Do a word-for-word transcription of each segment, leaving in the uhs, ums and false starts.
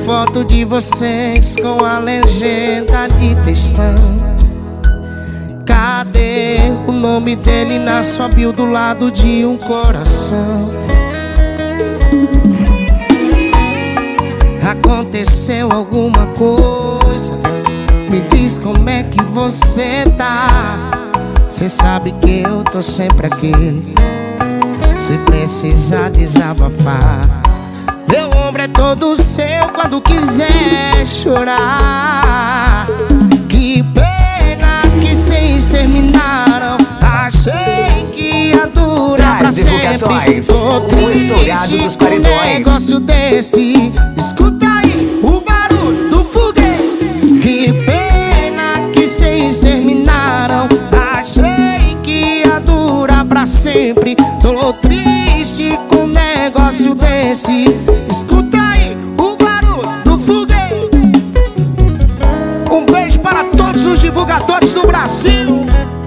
foto de vocês com a legenda de textão. Cadê o nome dele na sua bio do lado de um coração? Aconteceu alguma coisa? Me diz como é que você tá. Cê sabe que eu tô sempre aqui, se precisar desabafar. Meu ombro é todo seu quando quiser chorar. Que pena que vocês terminaram. Achei que ia durar pra sempre. Tô triste com um negócio desse. Escuta aí o barulho do foguete. Que pena que vocês terminaram. Achei que ia durar pra sempre. Tô triste com um negócio desse. Escuta aí o barulho do foguete. Um beijo para todos os divulgadores do Brasil.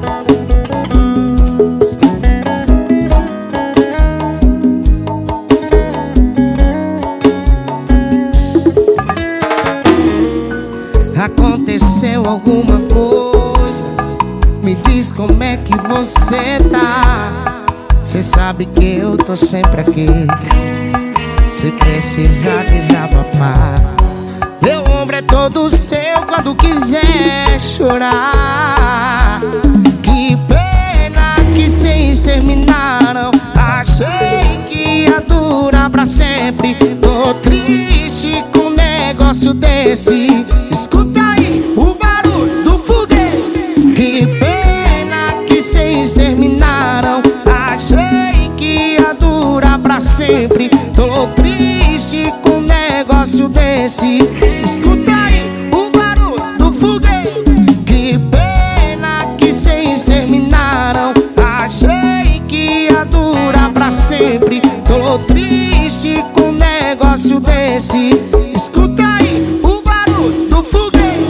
Aconteceu alguma coisa? Me diz como é que você tá. Cê sabe que eu tô sempre aqui, se precisar desabafar. Meu ombro é todo seu quando quiser chorar. Que pena que vocês terminaram. Achei que ia durar pra sempre. Tô triste com um negócio desse. Escuta aí o barulho do foguete. Que pena que vocês terminaram. Achei que ia durar pra sempre. Tô triste com um negócio desse. Escuta aí o barulho do foguete. Que pena que vocês terminaram. Achei que ia durar pra sempre. Tô triste com um negócio desse. Escuta aí o barulho do foguete.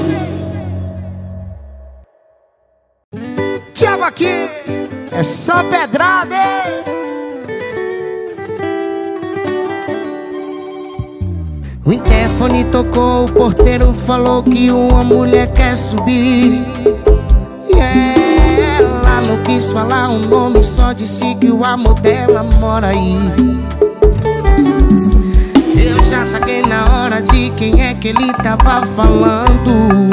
Thiago aqui é só pedrada, hein? O interfone tocou, o porteiro falou que uma mulher quer subir. E ela não quis falar o nome, só disse que o amor dela mora aí. Eu já saquei na hora de quem é que ele tava falando.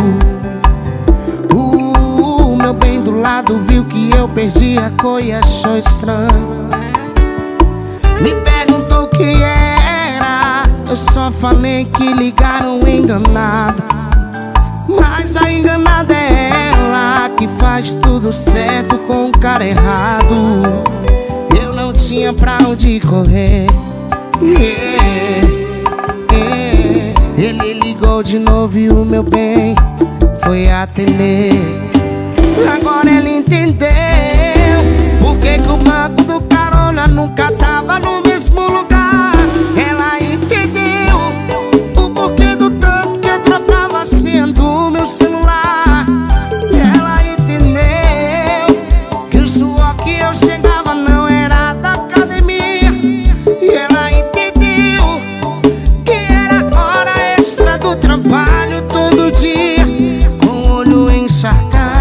O meu bem do lado viu que eu perdi a cor e achou estranho. Me perguntou o que era, eu só falei que ligaram enganado. Mas a enganada é ela, que faz tudo certo com o cara errado. Eu não tinha pra onde correr. Yeah, yeah. Ele ligou de novo e o meu bem foi atender. Agora ele entendeu por que que o banco do carona nunca tava no mesmo lugar. Ela entendeu o porquê do tanto que eu trocava sendo o meu celular. Ela entendeu que o suor que eu chegava não era da academia. E ela entendeu que era hora extra do trabalho todo dia, com o olho encharcado.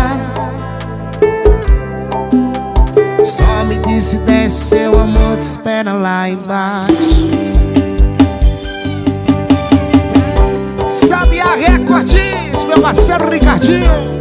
Só me disse: desce, seu amor te espera lá embaixo. Sabe a Recordes, meu parceiro Ricardinho.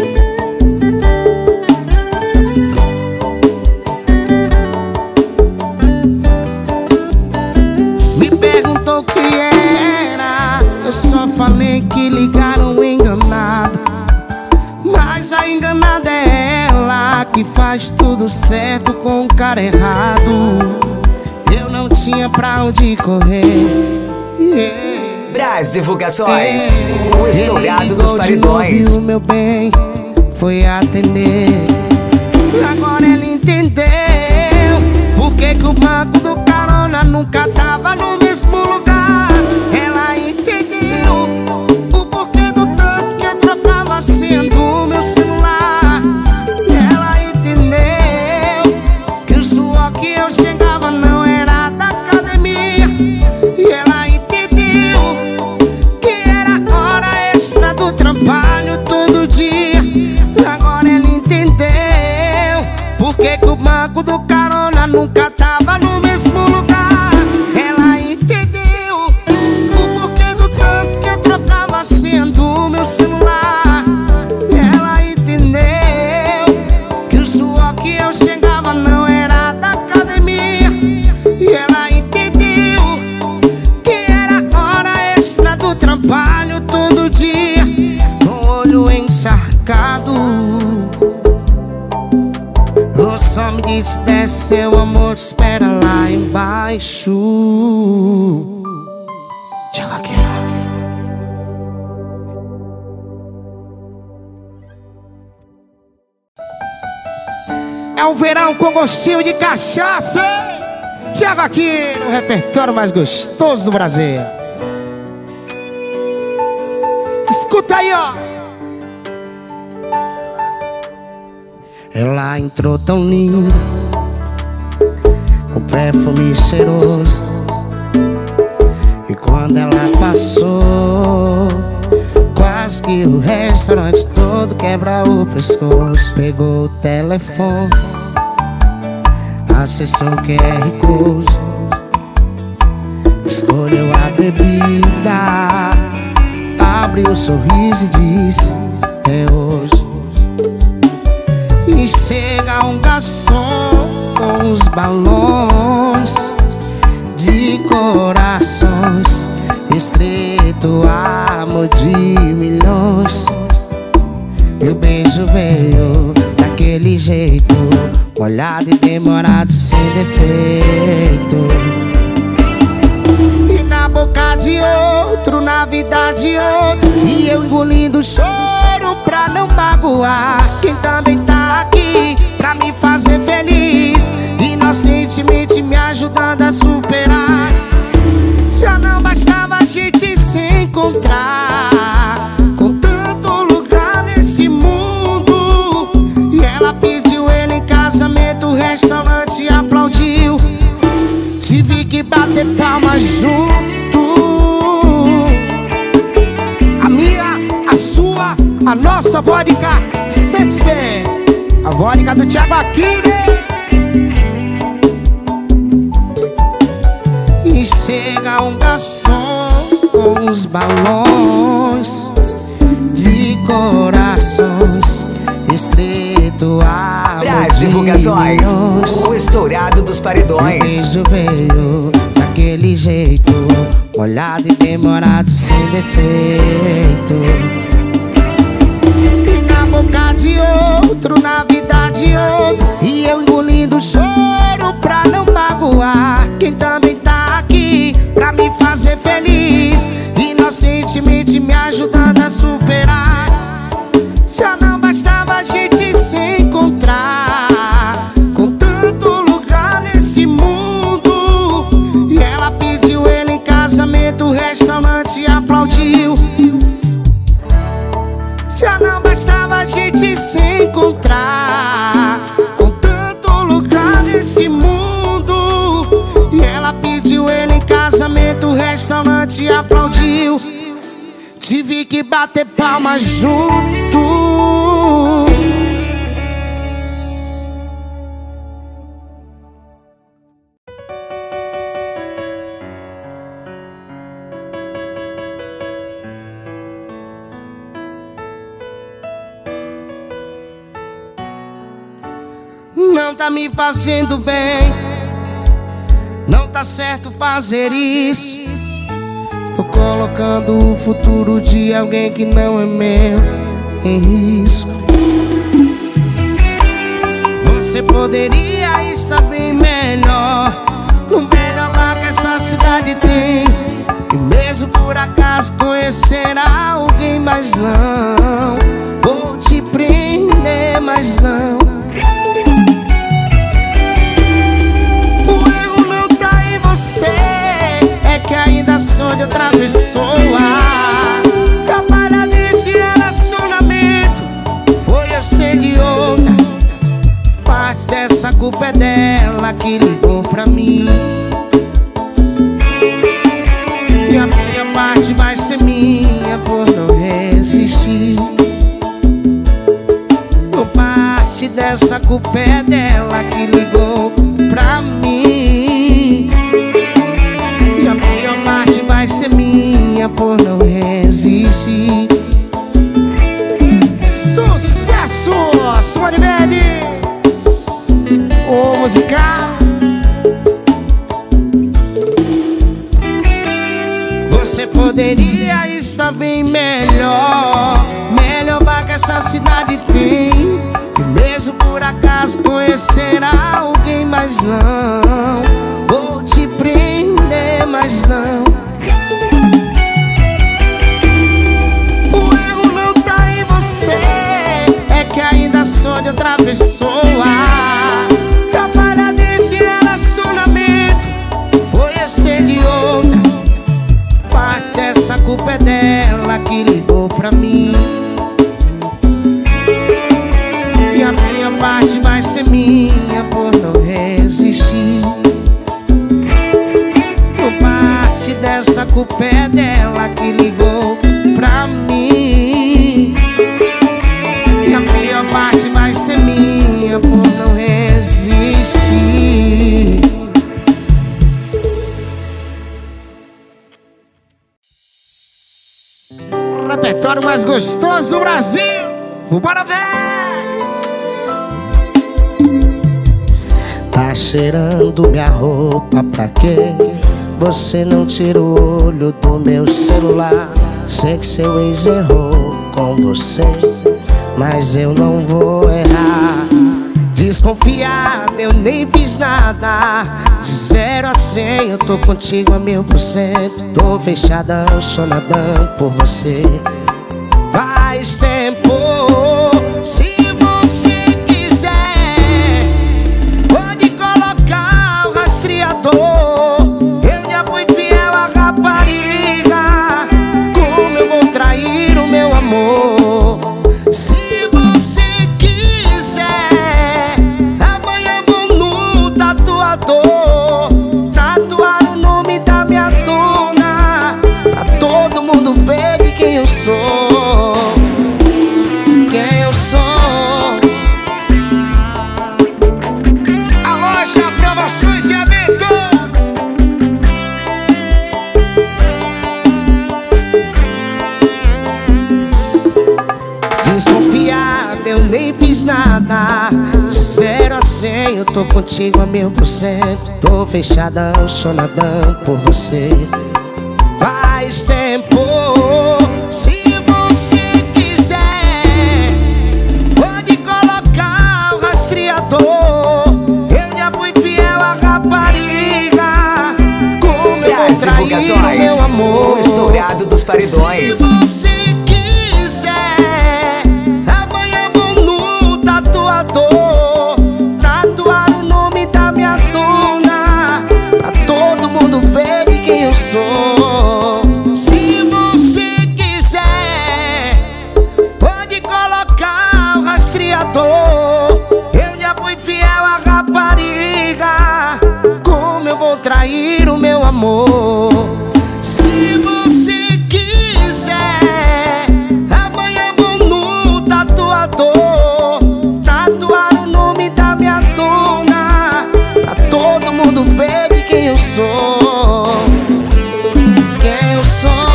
Me perguntou o que era, eu só falei que ligaram enganado. Mas a enganada é ela, que faz tudo certo com o cara errado. Eu não tinha pra onde correr. Yeah. Brás Divulgações, Yeah. o estourado dos paredões. O meu bem foi atender. Agora ele entendeu por que que o banco do carona nunca tava no mesmo lugar. Ela entendeu o porquê do tanto que eu trocava sendo o meu celular. Ela entendeu que o suor que eu chegava não era da academia. E ela entendeu carona nunca tava no mesmo lugar. Ela entendeu o porquê do tanto que eu trocava sendo meu celular. Ela entendeu que o suor que eu chegava não era da academia. E ela entendeu que era hora extra do trabalho todo dia, com o olho encharcado. Eu só me disse, desce, seu amor te espera lá embaixo. Tchau, aqui. É um verão com gostinho de cachaça. Thiago aqui no repertório mais gostoso do Brasil. Escuta aí, ó. Ela entrou tão linda, com perfume cheiroso, e quando ela passou, quase que o restaurante todo quebra o pescoço. Pegou o telefone, acessou o Q R Code, escolheu a bebida, abriu o sorriso e disse, é hoje. E chega um garçom com os balões de corações, escrito amor de milhões. E o beijo veio daquele jeito, molhado e demorado, sem defeito. E na boca de outro, na vida de outro, e eu engolindo o choro pra não magoar quem também tá aqui pra me fazer feliz, inocentemente me ajudando a superar. Já não bastava a gente se encontrar, com tanto lugar nesse mundo. E ela pediu ele em casamento, o restaurante aplaudiu. Tive que bater palmas junto. A minha, a sua, a nossa vodka sente bem. A vodka do Thiago Aquile. E chega um garçom com os balões de corações, escrito a Brás Divulgações, o estourado dos paredões. O beijo veio daquele jeito, molhado e demorado, sem defeito. E na boca de outro, na vida de outro, e eu engolindo o choro pra não magoar quem também tá aqui pra me fazer feliz, inocentemente me ajudando a superar. Já não bastava a gente se encontrar, com tanto lugar nesse mundo. E ela pediu ele em casamento, o restaurante aplaudiu. Já não bastava a gente se encontrar, com tanto lugar nesse mundo. E ela pediu ele em casamento, o restaurante aplaudiu. Tive que bater palmas junto. Não tá me fazendo bem, não tá certo fazer isso. Tô colocando o futuro de alguém que não é meu em risco. Você poderia estar bem melhor, no melhor lugar que essa cidade tem. E mesmo por acaso conhecer alguém, mas não vou te prender, mas não. O erro não tá em você, é que ainda sou de outra pessoa. Trabalha desse relacionamento, foi eu ser de outra. Parte dessa culpa é dela que ligou pra mim, e a minha parte vai ser minha por não resistir. Parte dessa culpa é dela que ligou poderia estar bem melhor. Melhor bar que essa cidade tem. E mesmo por acaso conhecer alguém, mas não vou te prender, mas não. O erro não tá em você, é que ainda sou de outra pessoa. A falha desse relacionamento foi eu ser de outra. Parte dessa culpa é dela que ligou pra mim. E a minha parte vai ser minha por não resistir. Por parte dessa culpa é dela que ligou pra mim. E a minha parte vai ser minha por não resistir. Repertório mais gostoso do Brasil. Bora ver! Tá cheirando minha roupa pra quê? Você não tira o olho do meu celular. Sei que seu ex errou com você, mas eu não vou errar. Desconfiado, eu nem fiz nada. De zero a cem, eu tô contigo a mil por cento. Tô fechadão, sonadão por você. Faz tempo, se você quiser, pode colocar o rastreador. Eu já fui fiel à rapariga, como eu vou trair o meu amor? Se você quiser, amanhã vou no tatuador, tatuar o nome da minha dona, pra todo mundo ver de quem eu sou. Nada, de zero a cem, eu tô contigo a mil por cento. Tô fechadão, sonadão por você. Faz tempo, se você quiser, pode colocar o rastreador. Eu já fui fiel à rapariga, como eu vou trair o meu amor? O estourado dos paredões. Se você tatuar o nome da minha dona, pra todo mundo ver de quem eu sou. Se você quiser, pode colocar o rastreador. Eu já fui fiel à rapariga, como eu vou trair o meu amor? Se você quiser, amanhã vou no tatuador, tatuar o nome da minha dona, pra todo mundo ver de quem eu sou. Quem eu sou.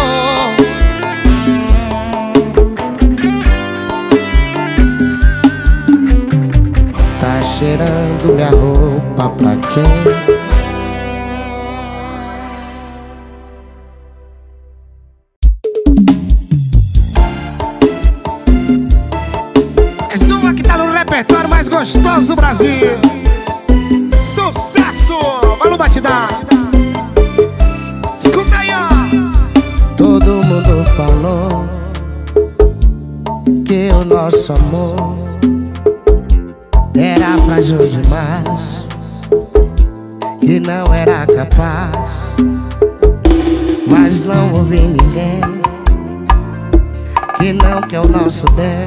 Tá cheirando minha roupa pra quem? Repertório mais gostoso do Brasil. Sucesso! Valeu, batidão. Escuta aí, ó. Todo mundo falou que o nosso amor era frágil demais, que não era capaz, mas não ouvi ninguém que não quer o nosso bem.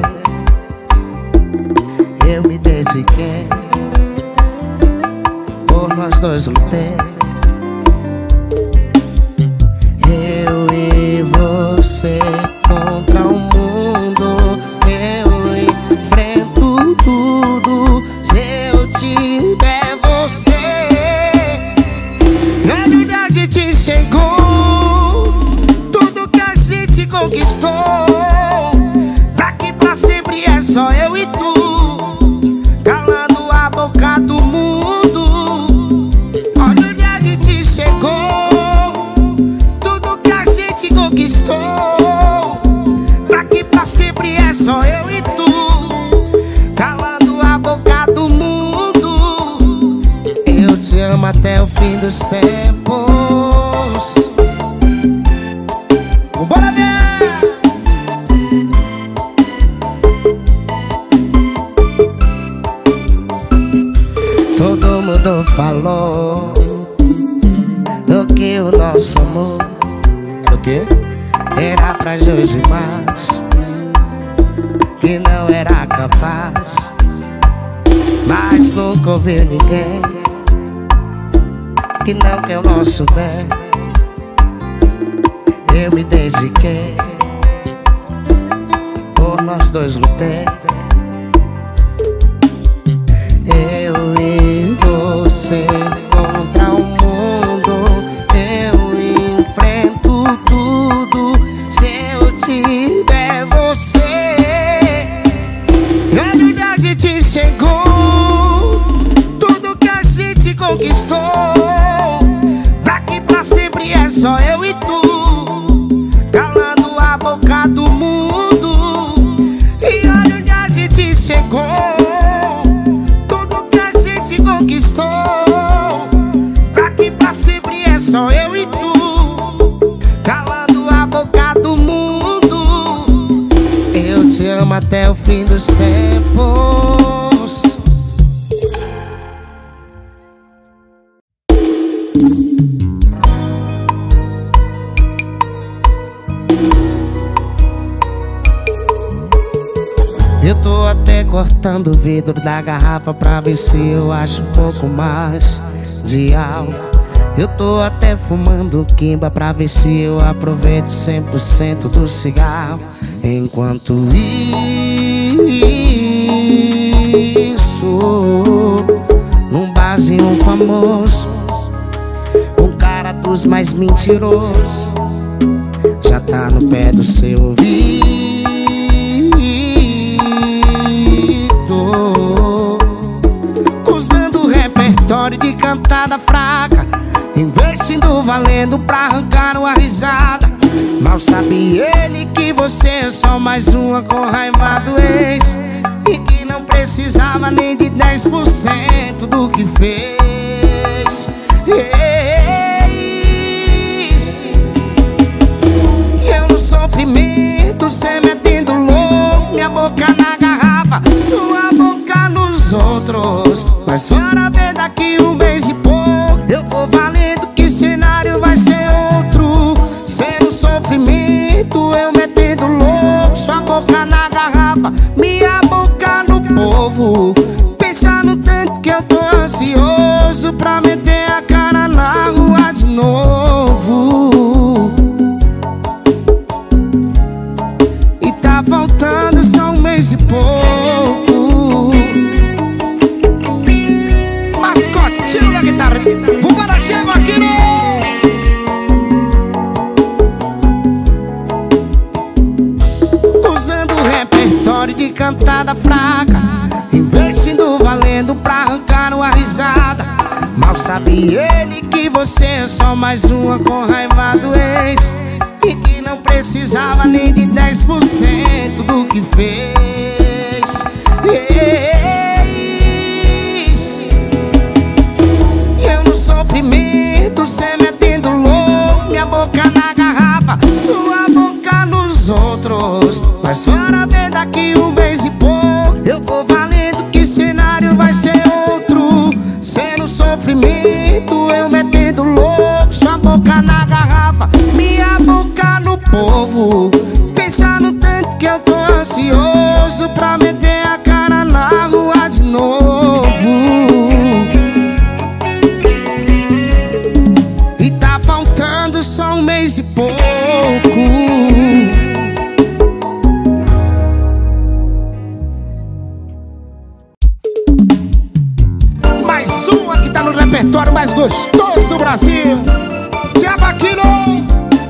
Eu me dediquei, por nós dois lutei. Eu e você contra o mundo. Eu enfrento tudo se eu tiver você. Na verdade a gente chegou, tudo que a gente conquistou. Daqui pra sempre é só eu e tu, calando a boca do mundo. Olha onde a gente chegou, tudo que a gente conquistou. até o fim dos tempos. Bora ver! Todo mundo falou do que o nosso amor era o quê? Era frágil demais, que não era capaz. Mas nunca ouvi ninguém que não quer o nosso bem. Eu me dediquei, por nós dois lutei. Eu e você contra o mundo. Eu enfrento tudo se eu tiver você. Onde a gente chegou, tudo que a gente conquistou, daqui pra sempre é só eu e tu, calando a boca do mundo. E olha onde a gente chegou, tudo que a gente conquistou, daqui pra sempre é só eu e tu, calando a boca do mundo. Eu te amo até o fim dos tempos. Eu tô até cortando o vidro da garrafa pra ver se eu acho um pouco mais de álcool. Eu tô até fumando quimba pra ver se eu aproveito cem por cento do cigarro. Enquanto isso, num barzinho famoso, um cara dos mais mentirosos já tá no pé do seu ouvido, usando o repertório de cantada fraca, investindo valendo pra arrancar uma risada. Mal sabe ele que você é só mais uma com raiva do ex, e que não precisava nem de dez por cento do que fez. Ex. Eu no sofrimento, cê metendo louco, minha boca na garrafa, sua boca nos outros. Mas bora ver daqui um mês e pouco, eu vou valendo que cenário vai ser outro. Cê no sofrimento, eu metendo louco, sua boca na garrafa, minha boca no povo. Pensa no tanto que eu tô ansioso pra meter a cara na rua de novo. E tá faltando só um mês e pouco. Mascotinho da guitarra, vambora, Thiago Aquino! Usando o repertório de cantada fraca, investindo valendo pra arrancar uma risada. Mal sabe ele que você é só mais uma com raiva do ex, e que não precisava nem de dez por cento do que fez. Ex. Eu no sofrimento, cê metendo louco, minha boca na garrafa, sua boca nos outros. Mas bora ver daqui um mês e pouco, eu vou valendo que cenário vai ser outro. Cê no sofrimento, eu metendo louco, sua boca na garrafa, minha boca no povo. Pensa no tanto que eu tô ansioso pra meter a cara na rua de novo. E tá faltando só um mês e pouco. Mais uma que tá no repertório mais gostoso do Brasil, Thiago Aquino.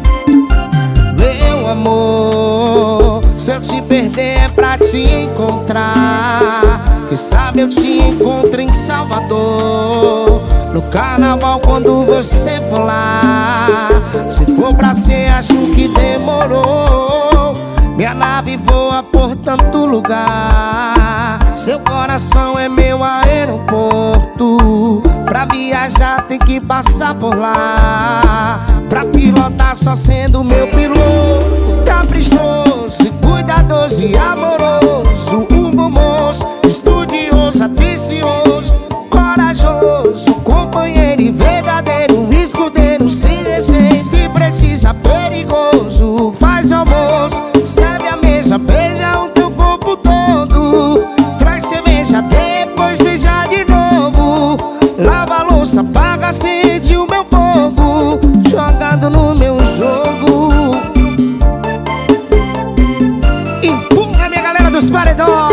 Meu amor, se eu te perder é pra te encontrar. Quem sabe eu te encontro em Salvador, no carnaval quando você for lá. Se for pra ser, acho que demorou. Minha nave voa por tanto lugar. Seu coração é meu aeroporto. Pra viajar tem que passar por lá. Pra pilotar só sendo meu piloto. Caprichoso, cuidadoso e amoroso. Um bom moço, estudioso, atencioso, corajoso, companheiro e verdadeiro, escudeiro sem receio. Se precisa, perigoso. Faz almoço, serve a mesa, beija o teu corpo todo. Traz cerveja, depois beija de novo. Lava a louça, apaga, acende o meu fogo, jogado no meu jogo. Empurra, minha galera dos paredões.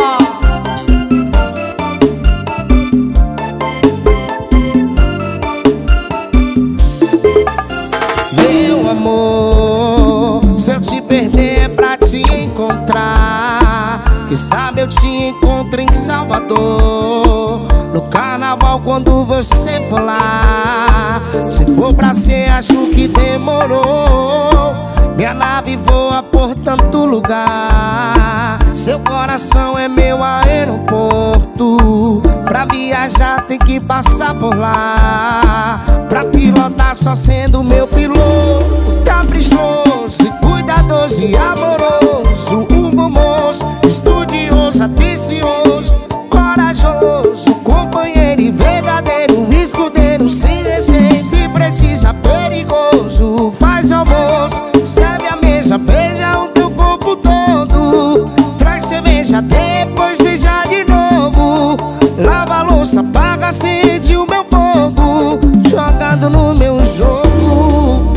Meu amor, se eu te perder é pra te encontrar. Quem sabe eu te encontro em Salvador, no carnaval quando você for lá. Se for pra ser, acho que demorou. Minha nave voa por tanto lugar. Seu coração é meu aeroporto. Pra viajar tem que passar por lá. Pra pilotar só sendo meu piloto. Caprichoso, cuidadoso e amoroso. Um bom moço, estudioso, atencioso, corajoso, companheiro e verdadeiro, escudeiro sem receio. Se precisa, perigoso. Faz almoço, serve a mesa, beija o teu corpo todo. Traz cerveja, depois beija de novo. Lava a louça, apaga, acende o meu fogo, jogado no meu jogo.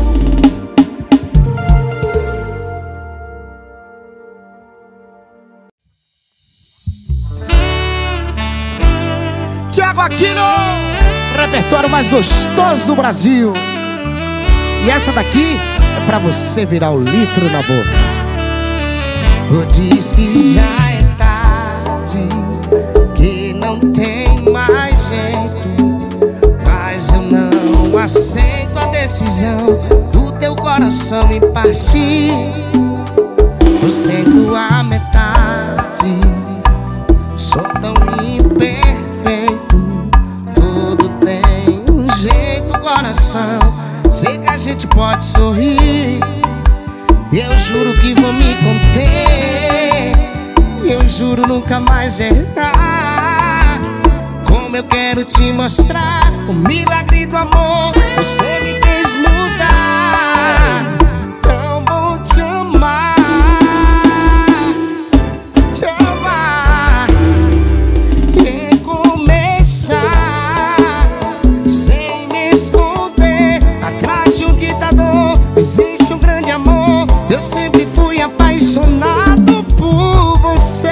Thiago Aquino, repertório mais gostoso do Brasil. E essa daqui é pra você virar o litro na boca. Oh, diz que já é tarde, que não tem mais jeito, mas eu não aceito a decisão do teu coração em partir. Eu sinto a metade, sou tão imperfeito. Tudo tem um jeito, coração. Sei que a gente pode sorrir. Eu juro que vou me conter. Eu juro nunca mais errar. Como eu quero te mostrar o milagre do amor. Você me fez mudar. Tão bom te amar, te amar, recomeçar, sem me esconder atrás de um ditador. Existe um grande amor. Eu sempre fui apaixonado por você.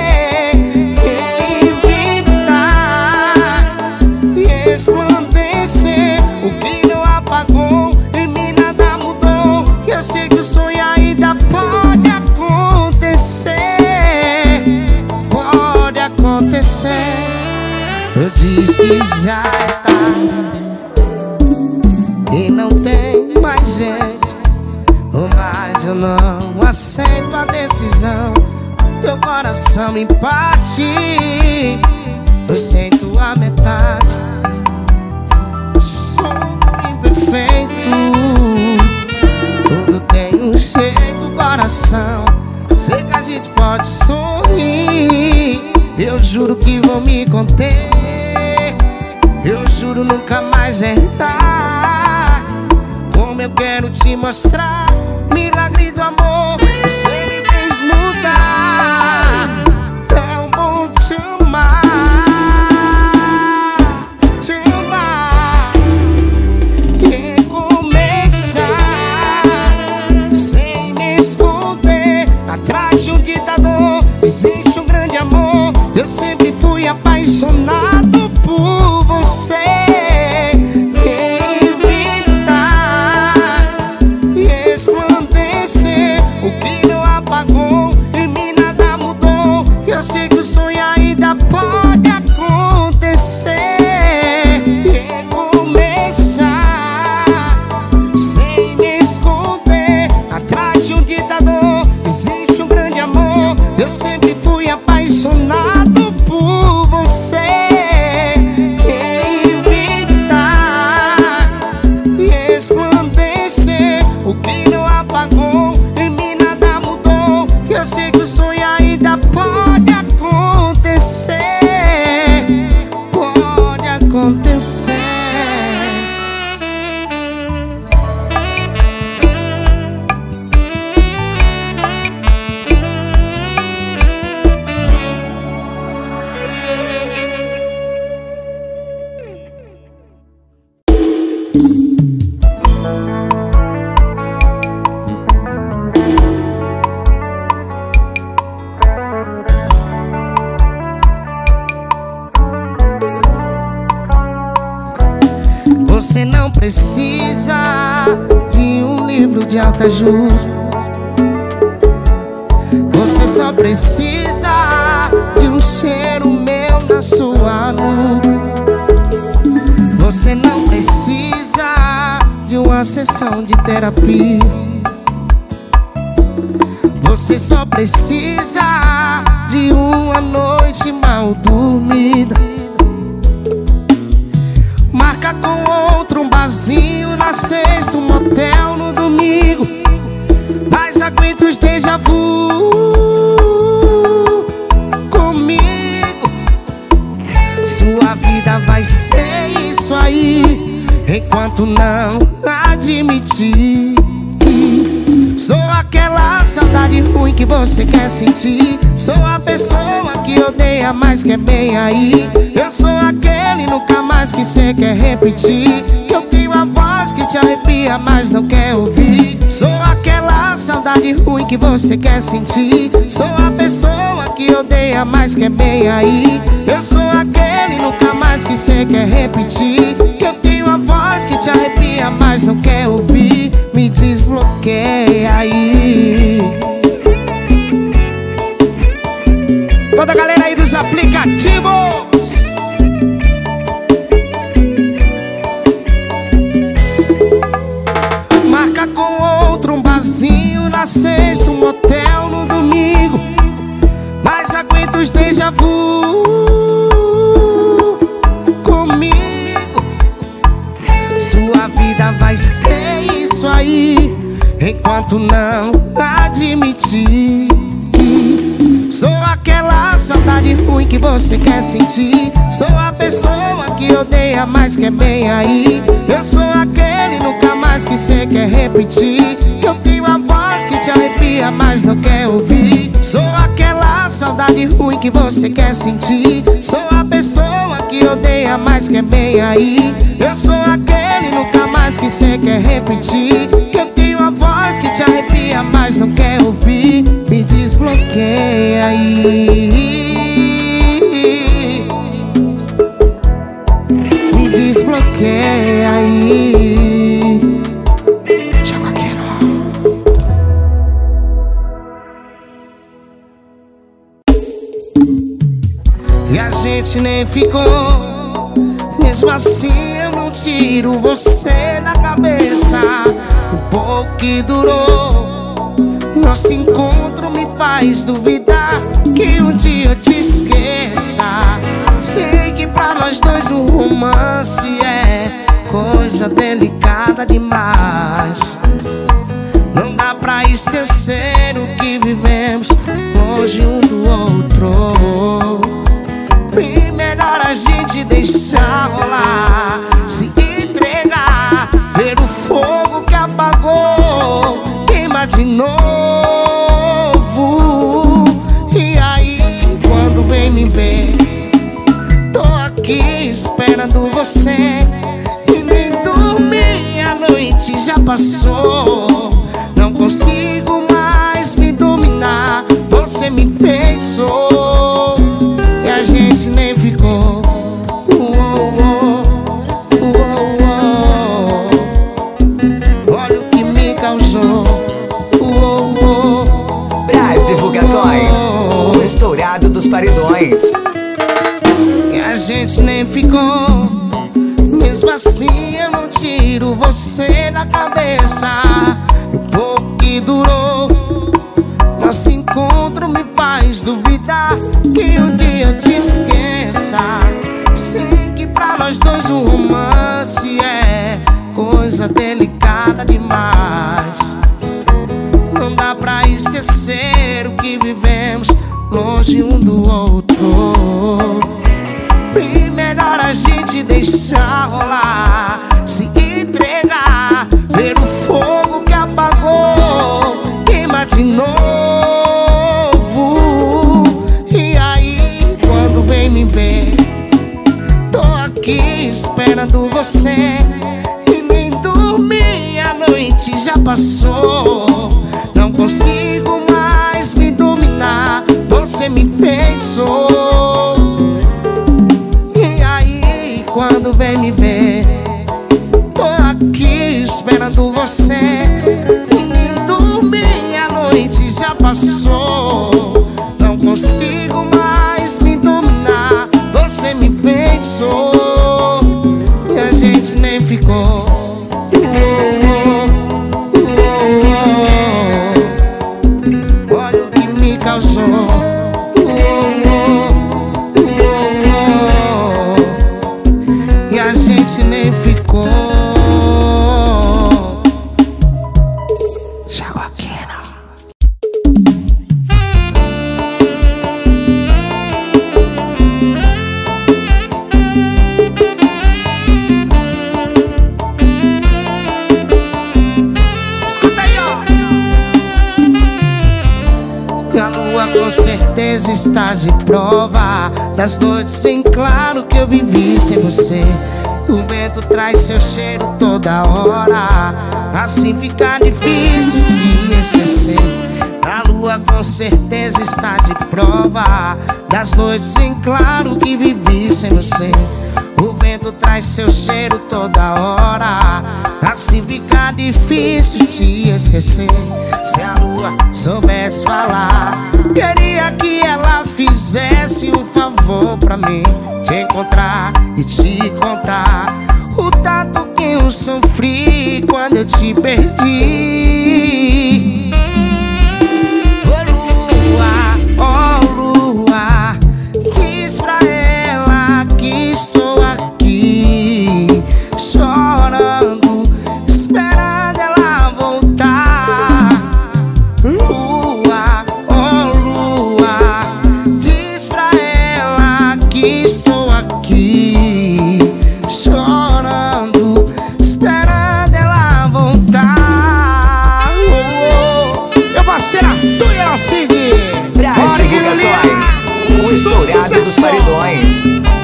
Reinventar e resplandecer. O que não apagou em mim nada mudou. Eu sei que o sonho ainda pode acontecer. Pode acontecer. Eu disse que já é tarde e não tem mais jeito, mas eu não aceito a decisão. Teu coração em parte, eu sinto a metade. Sou imperfeito, tudo tem um jeito, coração. Sei que a gente pode sorrir. Eu juro que vou me conter. Eu juro nunca mais errar. Como eu quero te mostrar milagre do amor. Você me fez mudar. Tão bom te amar, te amar, recomeçar, sem me esconder atrás de um ditador. Existe um grande amor. Eu sempre fui apaixonado por você. Reinventar e resplandecer. O que não Você não precisa de um livro de autoajuda. Você só precisa de um cheiro meu na sua nuca. Você não precisa de uma sessão de terapia. Você só precisa de uma noite mal dormida. Marca com outro um barzinho na sexta, um motel no domingo. Mas aguenta os déjà vu comigo. Sua vida vai ser isso aí, enquanto não admitir que sou aquela saudade ruim que você quer sentir. Sou a pessoa que odeia, mas quer bem aí. Eu sou aquele nunca mais que cê quer repetir. Que eu tenho a voz que te arrepia, mas não quer ouvir. Sou aquela saudade ruim que você quer sentir. Sou a pessoa que odeia, mas quer bem aí. Eu sou aquele nunca mais que cê quer repetir. Que eu tenho a voz que te arrepia, mas não quer ouvir. Me desbloqueia aí. Toda a galera aí dos aplicativos, marca com outro um barzinho na sexta, um motel no domingo. Mas aguenta os déjà vu comigo. Sua vida vai ser isso aí, enquanto não admitir que sou aquela saudade ruim que você quer sentir. Sou a pessoa que odeia, mas quer bem aí. Eu sou aquele nunca mais que cê quer repetir. Eu tenho a voz que te arrepia, mas não quer ouvir. Sou aquela saudade ruim que você quer sentir. Sou a pessoa que odeia, mas quer bem aí. Eu sou aquele nunca mais que cê quer repetir. Eu tenho a voz que te arrepia, mas não quer ouvir. Me desbloqueia aí. Me desbloqueia aí. Chama aqui, e a gente nem ficou. Mesmo assim eu não tiro você da cabeça. O pouco que durou nosso encontro me faz duvidar que um dia eu te esqueça. Sei que pra nós dois um romance é coisa delicada demais. Não dá pra esquecer o que vivemos longe um do outro. E melhor a gente deixar rolar, se entregar, ver o fogo que apagou queima de novo. E aí, quando vem me ver, tô aqui esperando você. E nem dormi, a noite já passou. Não consigo mais me dominar, você me enfeitiçou. E a gente nem ficou. Uou, uou, uou, uou. Olha o que me causou. Uou, uou. Brás Divulgações, o estourado dos paredões. E a gente nem ficou. Mesmo assim eu não tiro você da cabeça. O pouco que durou nosso encontro me faz duvidar que um dia eu te esqueça. Sei que pra nós dois um romance é coisa delicada demais. Não dá pra esquecer o que vivemos longe um do outro. E melhor a gente deixar rolar, se entregar, ver o fogo que apagou queima de novo. E aí, quando vem me ver, tô aqui esperando você. E passou. Não consigo mais me dominar, você me enfeitiçou. E aí, quando vem me ver, tô aqui esperando você. E dormir, a noite já passou. Não consigo mais me dominar, você me enfeitiçou. E a gente nem ficou. Olha o que me causou. E a gente nem ficou. Jaguaquena. Escuta aí, ó. A lua com certeza está de prova das noites em claro que eu vivi sem você. O vento traz seu cheiro toda hora, assim fica difícil te esquecer. A lua com certeza está de prova das noites em claro que vivi sem você. O vento traz seu cheiro toda hora, assim fica difícil te esquecer. Se a lua soubesse falar, queria que ela fizesse um favor pra mim, te encontrar e te contar o tanto que eu sofri quando eu te perdi. Oh lua, oh lua, diz pra ela que estou aqui chorando, esperando ela voltar. Lua, oh lua, diz pra ela que estou aqui chorando, esperando ela voltar. Oh, oh. Meu parceiro Arthur e Alcide, Para as divulgações, o estourado dos paredões.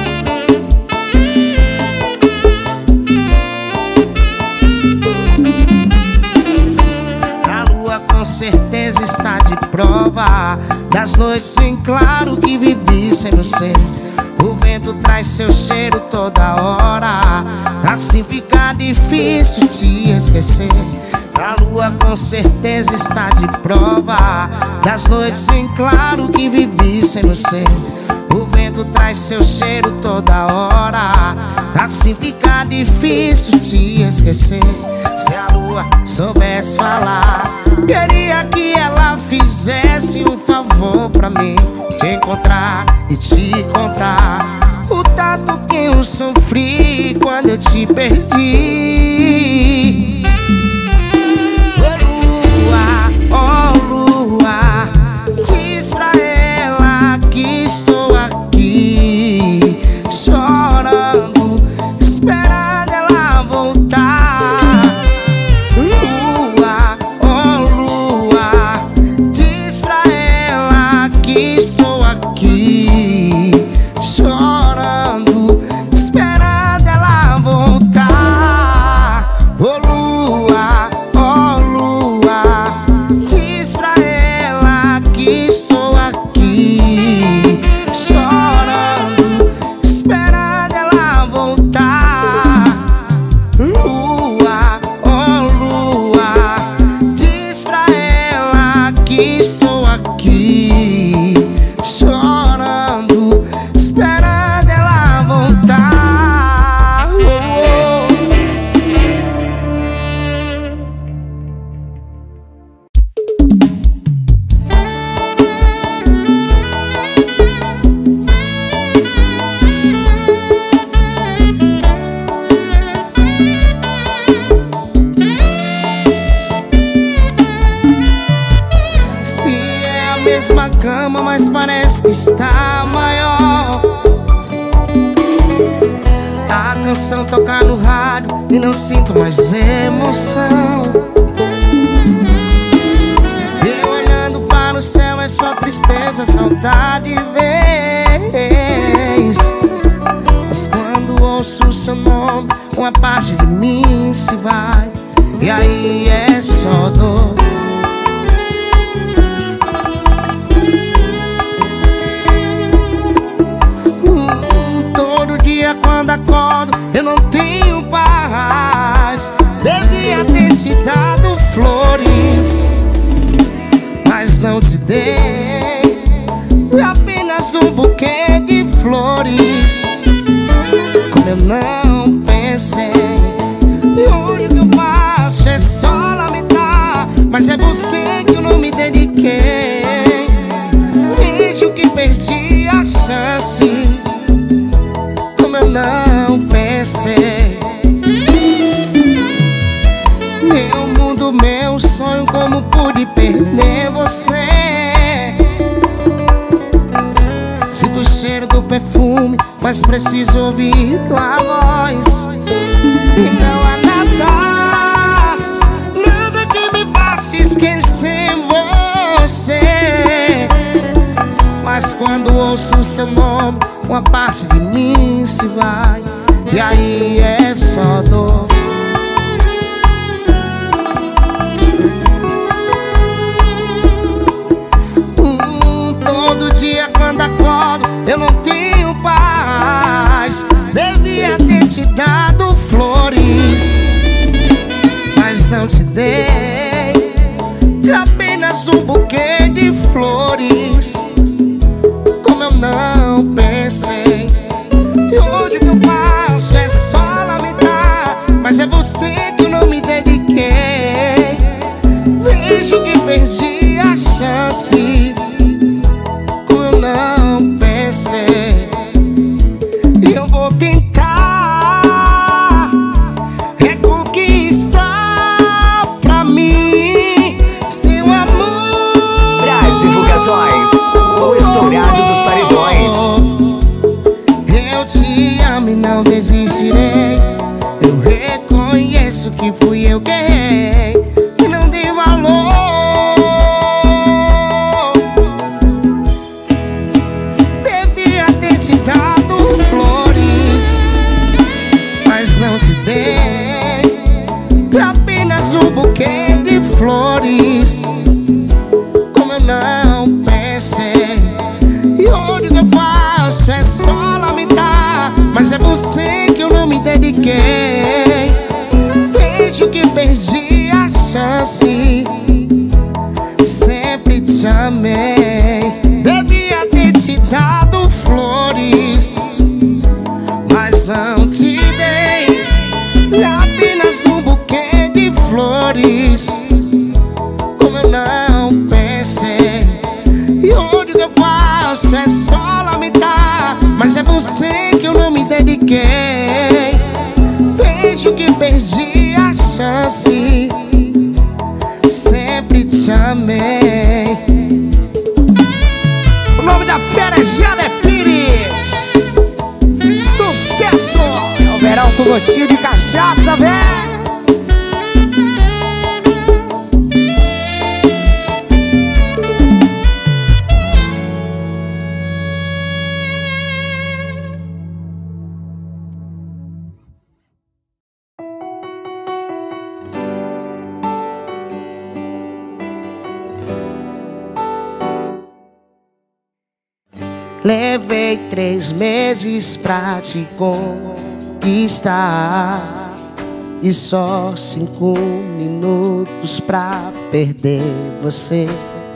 a lua com certeza está de prova das noites em claro que vivi sem você. O vento traz seu cheiro toda hora, assim fica difícil te esquecer. A lua com certeza está de prova das noites em claro que vivi sem você. O vento traz seu cheiro toda hora, assim fica difícil te esquecer. Se a lua soubesse falar, queria que ela fizesse um favor pra mim, te encontrar e te contar o tanto que eu sofri quando eu te perdi. Oh lua, diz pra ela que estou aqui chorando, esperando ela voltar. Lua, oh lua, diz pra ela que estou aqui chorando, esperando ela voltar. Oh lua, oh lua, diz pra ela que estou aqui chorando, esperando ela voltar. Lua, oh lua, diz pra ela que estou aqui chorando, esperando ela voltar. Oh, oh. Se é a mesma cama, mas parece que está maior. A canção toca no rádio e não sinto mais emoção. Eu olhando para o céu é só tristeza, saudade vez. Mas quando ouço o seu nome, uma parte de mim se vai. E aí é só ter te dado flores, mas não te dei apenas um buquê de flores. Como eu não pensei, e o único que eu faço é só lamentar, mas é você que eu não me dediquei. Vejo que perdi a chance, como eu não pensei. Meu mundo, meu sonho, como pude perder você. Sinto o cheiro do perfume, mas preciso ouvir tua voz. E não há nada, nada que me faça esquecer você. Mas quando ouço o seu nome, uma parte de mim se vai, e aí é só dor. hum, Todo dia quando acordo eu não tenho paz. Devia ter te dado flores, mas não te dei apenas um buquê de flores. Como eu não pensei, e hoje o que eu faço é só lamentar, mas é você que eu não me dediquei. Vejo que perdi a chance, como eu não pensei. E eu vou tentar reconquistar pra mim seu amor. Brás Divulgações, o estourado dos paredões. Eu te amo e não desistirei. Eu reconheço que fui eu que errei e não dei valor. Devia ter te dado flores, mas não te dei apenas um buquê de flores. Como eu não pensei, e hoje o que eu faço é só lamentar, mas é você que eu não me dediquei. Vejo que perdi a chance, sempre te amei. Devia ter te dado flores, mas não te dei apenas um buquê de flores. Como eu não pensei, e hoje o que eu faço é só lamentar, mas é você que eu não me dediquei. Vejo que perdi a chance, sempre te amei. O nome da fera é Jader Pires. Sucesso! É o verão com gostinho de cachaça, velho. Levei três meses pra te conquistar e só cinco minutos pra perder você.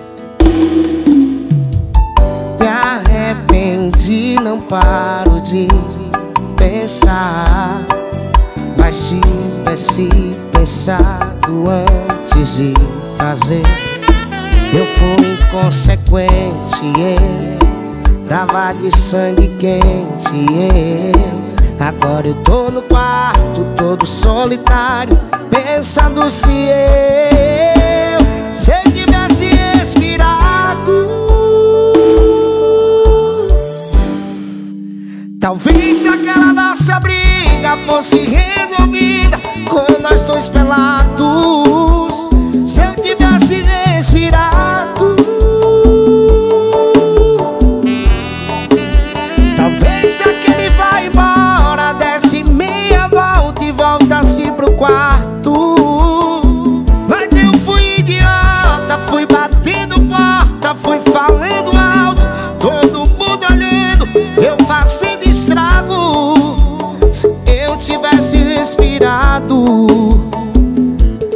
Me arrependi, não paro de pensar, mas tivesse pensado antes de fazer. Eu fui inconsequente, yeah. Tava de sangue quente, yeah. Agora eu tô no quarto todo solitário, pensando se eu, se eu tivesse respirado, talvez se aquela nossa briga fosse resolvida com nós dois pelados. Se eu tivesse respirado, talvez se aquele vai embora desse meia volta e volta-se pro quarto. Mas eu fui idiota, fui batendo porta, fui falando alto, todo mundo olhando, eu fazendo estrago. Se eu tivesse respirado,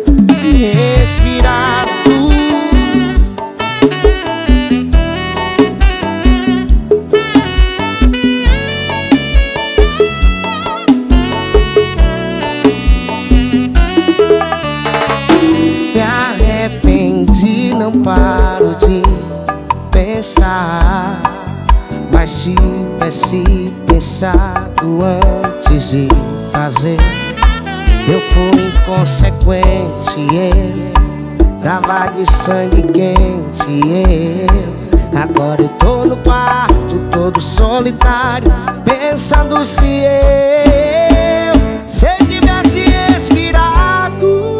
não paro de pensar, mas tivesse pensado antes de fazer. Eu fui inconsequente, eu tava de sangue quente, eu. Agora eu tô no quarto, todo solitário, pensando se eu, se eu tivesse respirado,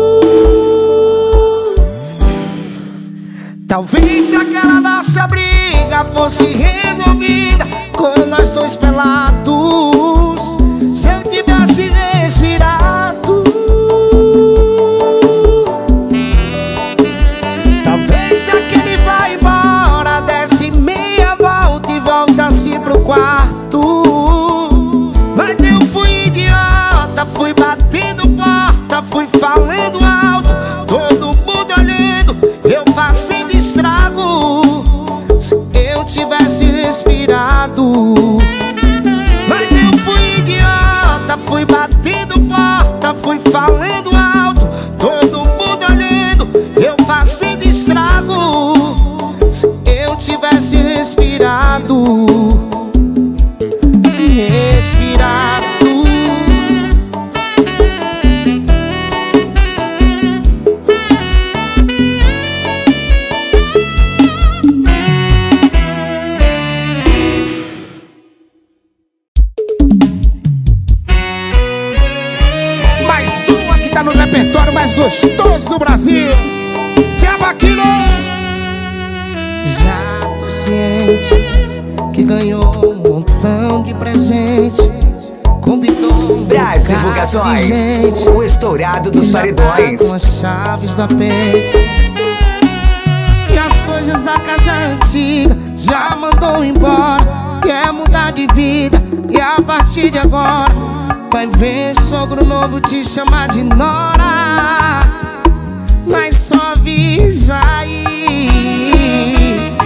talvez aquela nossa briga fosse resolvida com nós dois pelados. Se eu tivesse respirado, talvez se aquele vai embora desse meia volta e voltasse pro quarto. Mas eu fui idiota, fui batendo porta, fui falando alto, todo mundo olhando, eu fazendo estrago. Se eu tivesse respirado, mas eu fui idiota, fui batendo porta, fui falando alto, todo mundo olhando, eu fazendo estrago. Se eu tivesse respirado, respirado. Mais uma que tá no repertório mais gostoso do Brasil, Tchavaquilo. Já tô ciente que ganhou um montão de presente, convidou um Brás bocado Divulgações, de gente, o estourado dos que já paredões. tá com as chaves do A P. E as coisas da casa antiga já mandou embora, quer mudar de vida e a partir de agora vai ver sogro novo te chamar de nora. Mas só avisa aí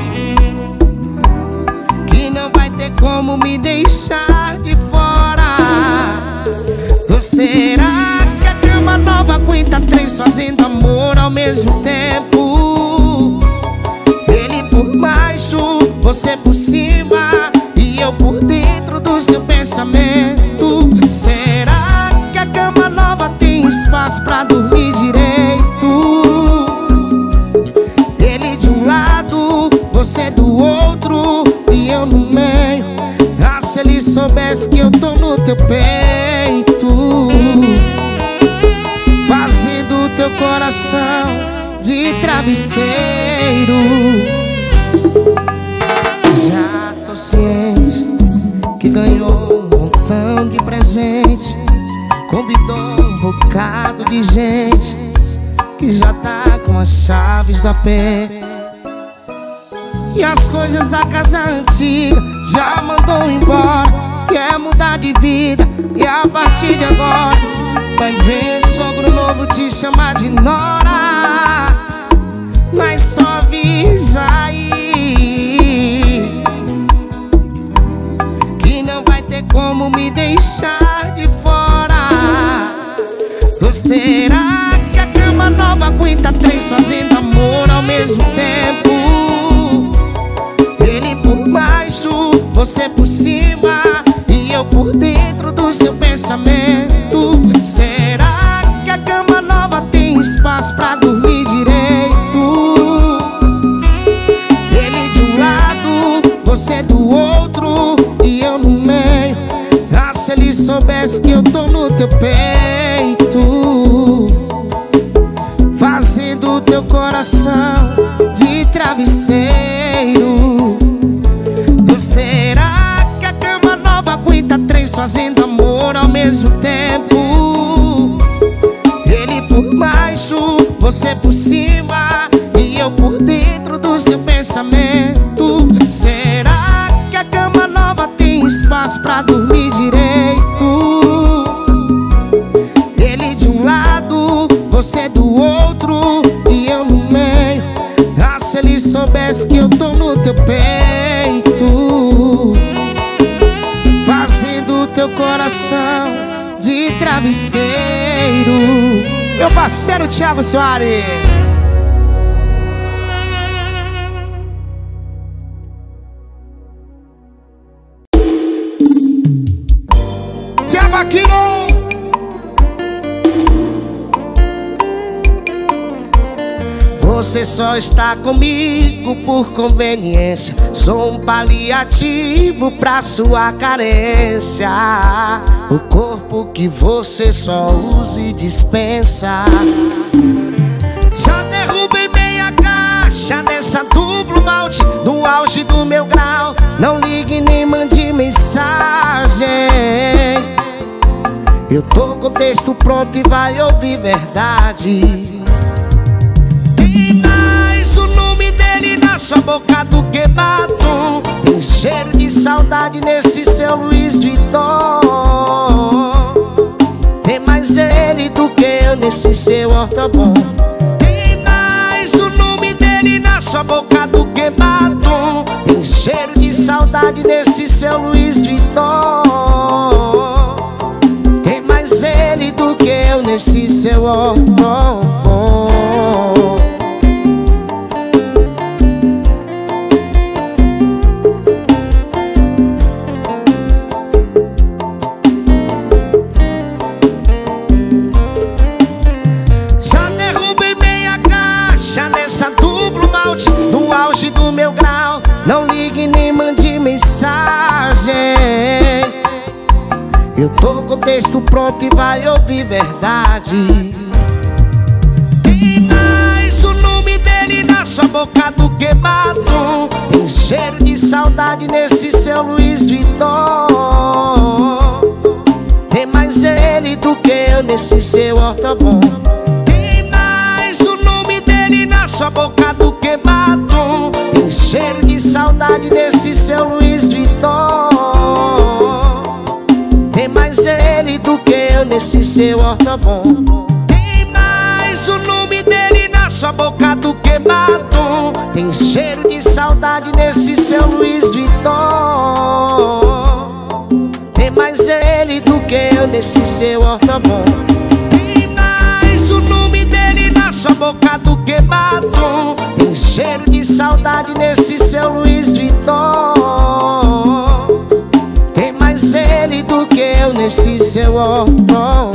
que não vai ter como me deixar de fora. Ou será que a cama nova aguenta três fazendo amor ao mesmo tempo? Ele por baixo, você por cima e eu por dentro do seu pensamento. Será que a cama nova tem espaço pra dormir direito? Ele de um lado, você do outro e eu no meio. Ah, se ele soubesse que eu tô no teu peito, fazendo teu coração de travesseiro. Já tô ciente que ganhou um montão de presente, convidou um bocado de gente, que já tá com as chaves do A P. E as coisas da casa antiga já mandou embora, quer mudar de vida e a partir de agora vai ver sogro novo te chamar de nora. Mas só avisa aí que não vai ter como me deixar de fora. Ou será que a cama nova aguenta três fazendo amor ao mesmo tempo? Ele por baixo, você por cima e eu por dentro do seu pensamento. Será que a cama nova tem espaço pra dormir direito? Ele de um lado, você do outro e eu no meio. Ah, se ele soubesse que eu tô no teu peito, fazendo teu coração de travesseiro. Ou será que a cama nova aguenta três fazendo amor ao mesmo tempo? Ele por baixo, você por cima e eu por dentro do seu pensamento. Será que a cama nova tem espaço pra dormir direito? Ele de um lado, você do outro e eu no meio. Ah, se ele soubesse que eu tô no teu peito, fazendo teu coração de travesseiro. Meu parceiro Thiago Soares. você só está comigo por conveniência. Sou um paliativo pra sua carência. O corpo que você só usa e dispensa. Já derrubei meia caixa dessa duplo malte no auge do meu grau. Não ligue nem mande mensagem. Eu tô com o texto pronto e vai ouvir verdade. Tem mais o nome dele na sua boca do que batom. Tem cheiro de saudade nesse seu Louis Vuitton. Tem mais ele do que eu nesse seu ortobon. Tem mais o nome dele na sua boca do que batom. Tem cheiro de saudade nesse seu Louis Vuitton. Ele do que eu nesse seu ortobon. Já derrubei meia caixa nessa duplo malte no auge do meu grau. Não ligue nem mande mensagem. Eu tô com o texto pronto e vai ouvir verdade. Tem mais o nome dele na sua boca do que batom. Tem cheiro de saudade nesse seu Louis Vuitton. Tem mais ele do que eu nesse seu ortobon. Tem mais o nome dele na sua boca do que batom. Tem cheiro de saudade nesse seu Louis Vuitton. Tem mais ele do que eu nesse seu ortobon. Tem mais o nome dele na sua boca do que batom. Tem cheiro de saudade nesse seu Louis Vuitton. Tem mais ele do que eu nesse seu ortobon. Tem mais o nome dele na sua boca do que batom. Tem cheiro de saudade nesse seu Louis Vuitton. Tem mais ele do que eu nesse seu ortobon.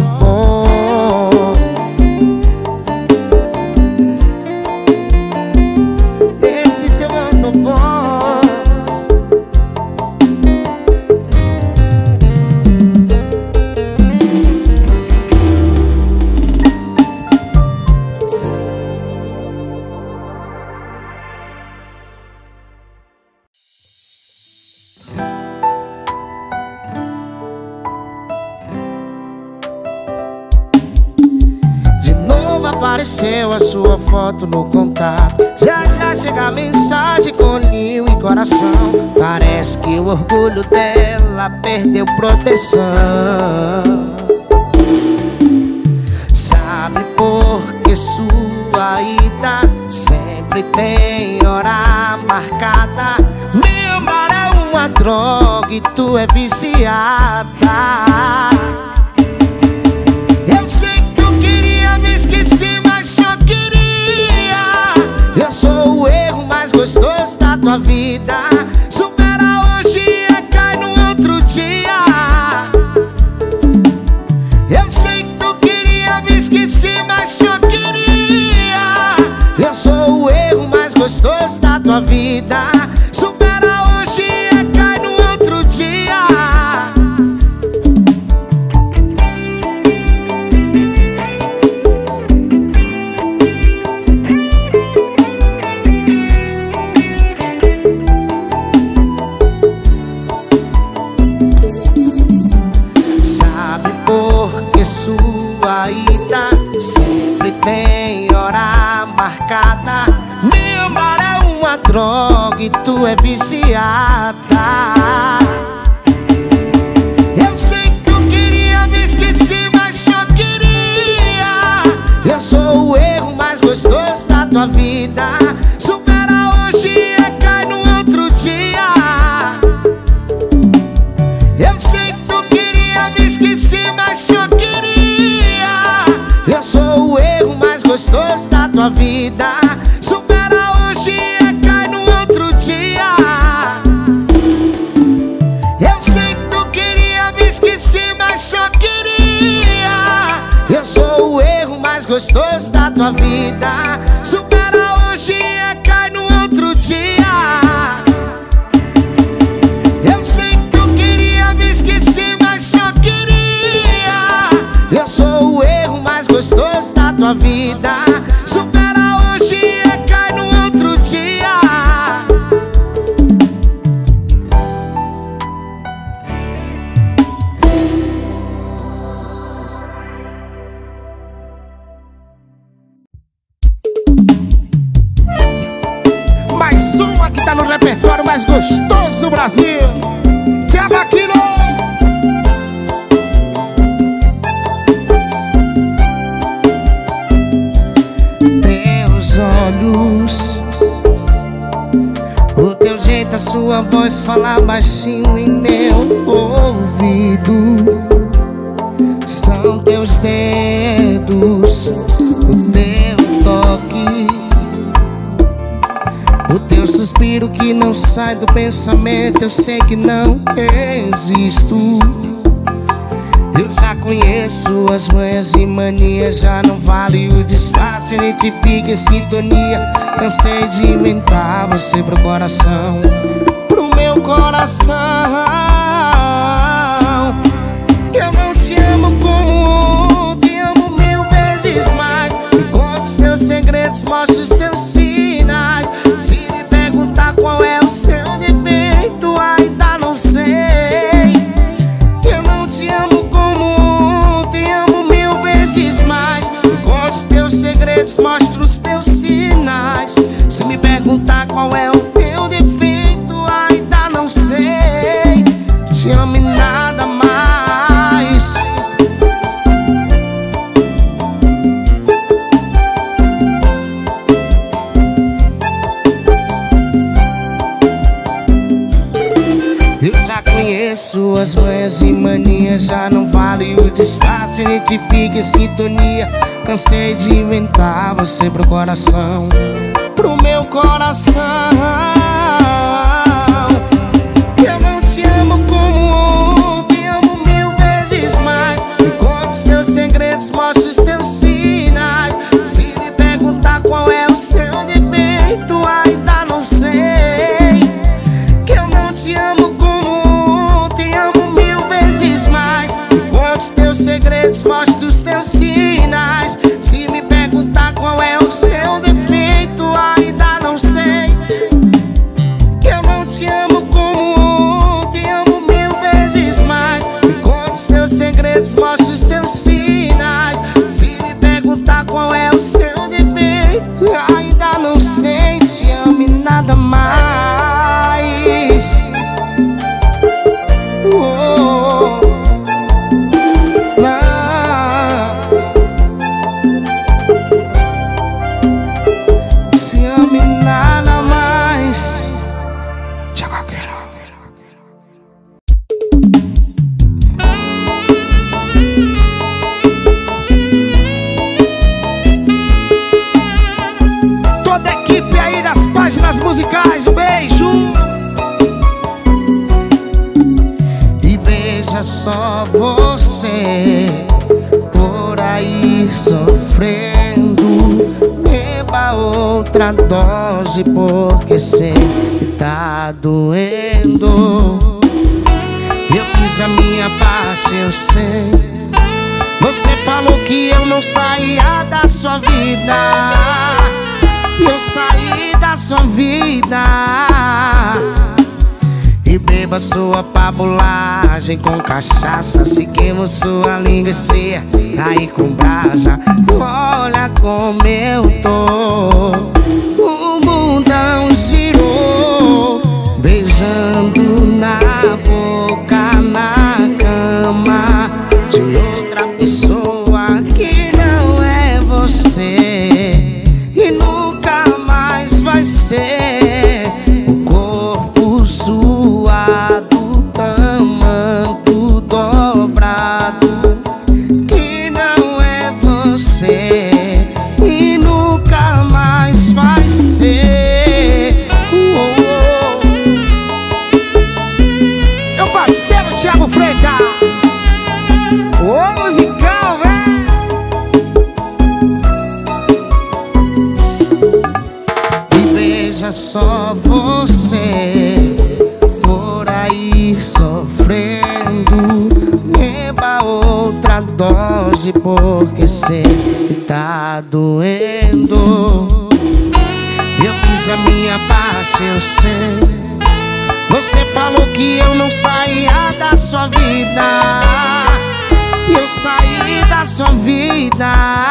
Esse seu ortobon. Apareceu a sua foto no contato. Já já chega a mensagem com ninho e coração. Parece que o orgulho dela perdeu proteção. Sabe por que sua ida sempre tem hora marcada? Me amar é uma droga e tu é viciada. Eu sei que eu queria me esquecer, mas só queria. Eu sou o erro mais gostoso da tua vida. Supera hoje e cai no outro dia. Eu sei que tu queria me esquecer, mas só queria. Eu sou o erro mais gostoso da tua vida. Supera hoje e cai no outro dia. Sabe por que sua ida sempre tem hora marcada? Me amar é uma droga e tu é viciada. Eu sei que eu queria me esquecer, mas só queria. Eu sou o erro mais gostoso da tua vida. Supera hoje e cai no outro dia. Eu sei que tu queria me esquecer, mas só queria. Eu sou o erro mais gostoso da tua vida. Supera hoje e cai no outro dia. Eu sei que tu queria me esquecer, mas só queria. Eu sou o erro mais gostoso da tua vida. Supera hoje dia. Eu sei que tu queria me esquecer, mas só queria. Eu sou o erro mais gostoso da tua vida. Supera hoje e cai no outro dia. Mais uma que tá no repertório mais gostoso do Brasil. Tiago Aquino. Teus olhos, o teu jeito, a sua voz falar baixinho em meu ouvido. São teus dedos, o teu toque, o teu suspiro que não sai do pensamento. Eu sei que não existo. Eu já conheço as manhas e manias. Já não vale o disfarce, a gente fica em sintonia. Cansei de inventar você pro coração, pro meu coração. Eu não te amo como te amo mil vezes mais. Me conta os teus segredos, mostra os teus sinais. Se me perguntar qual é o seu defeito, ainda não sei. Eu não te amo como te amo mil vezes mais. Me conta os teus segredos, mostra os teus sinais. Se me perguntar qual é o teu defeito, ainda não sei. Te amo e nada mais. Eu já conheço as manhas e manias. Já não vale o disfarce, a gente fica em sintonia. Cansei de inventar você pro coração, pro meu coração. Eu não te amo como te amo mil vezes mais. Me conta os teus segredos, mostra os teus sinais. Se me perguntar qual é o seu defeito, ainda não sei. Que eu não te amo como te amo mil vezes mais. Me conta os teus segredos, mostra os teus sinais. Se me perguntar qual é o seu defeito, ainda não sei. Que eu não te amo como te amo mil vezes mais. Me conta os teus segredos, mostra os teus sinais. Se me perguntar qual é o seu defeito, ainda não sei. Te amo e nada mais. Oh, não. Te amo e nada mais. Tiago Aquino. Toda a equipe aí das páginas musicais, um beijo. E veja só você por aí sofrendo. Beba outra dose, porque sempre tá doendo. Eu fiz a minha parte, eu sei. Você falou que eu não saía da sua vida. Eu saí da sua vida. E beba sua pabulagem com cachaça. Se queima sua língua esfria aí com brasa. Olha como eu tô. O mundão girou, beijando na boca, na cama de outra pessoa que não é você. E nunca mais vai ser. O corpo suado, tamanho dobrado, que não é você. E nunca mais seja só você por aí sofrendo. Beba outra dose porque sei que tá doendo. Eu fiz a minha parte, eu sei. Você falou que eu não saía da sua vida, eu saí da sua vida.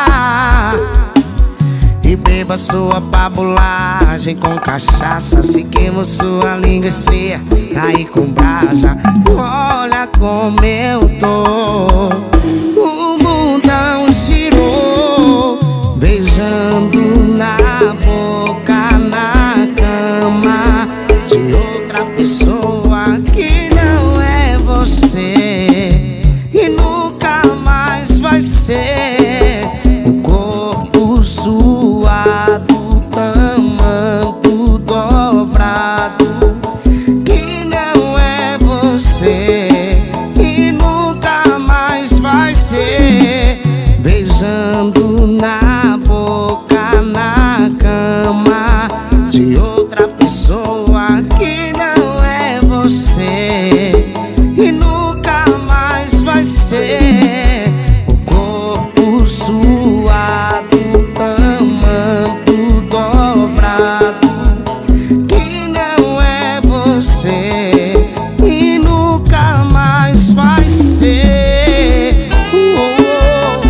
E beba sua pabulagem com cachaça, se queima sua língua estria, aí com brasa. Olha como eu tô, o mundão girou, beijando na boca, na cama de outra pessoa que não é você e nunca mais vai ser. O corpo suado, tamanho dobrado, que não é você e nunca mais vai ser. Beijando na boca, na cama de outra pessoa que não é você e nunca mais vai ser. O corpo suado, tamanho dobrado, que não é você e nunca mais vai ser. Oh, oh.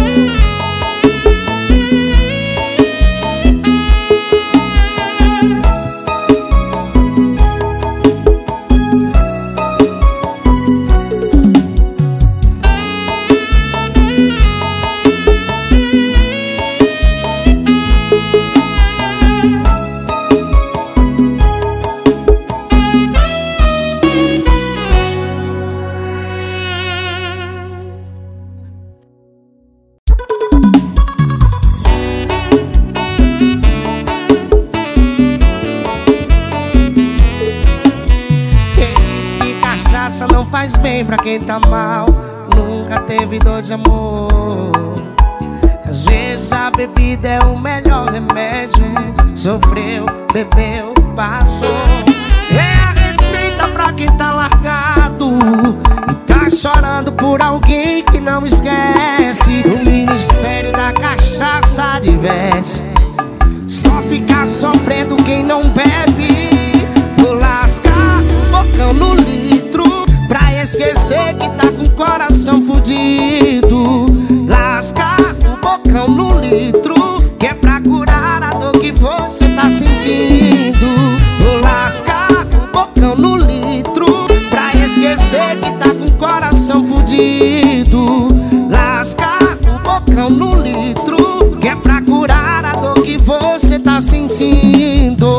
Cachaça não faz bem pra quem tá mal, nunca teve dor de amor. Às vezes a bebida é o melhor remédio. Sofreu, bebeu, passou. É a receita pra quem tá largado e tá chorando por alguém que não esquece. O Ministério da Cachaça adverte: só fica sofrendo quem não bebe. Vou lascar o bocão no litro pra esquecer que tá com o coração fudido. Lascar o bocão no litro, que é pra curar a dor que você tá sentindo. Vou lascar o bocão no litro pra esquecer que tá com o coração fudido. Lascar o bocão no litro, que é pra curar a dor que você tá sentindo.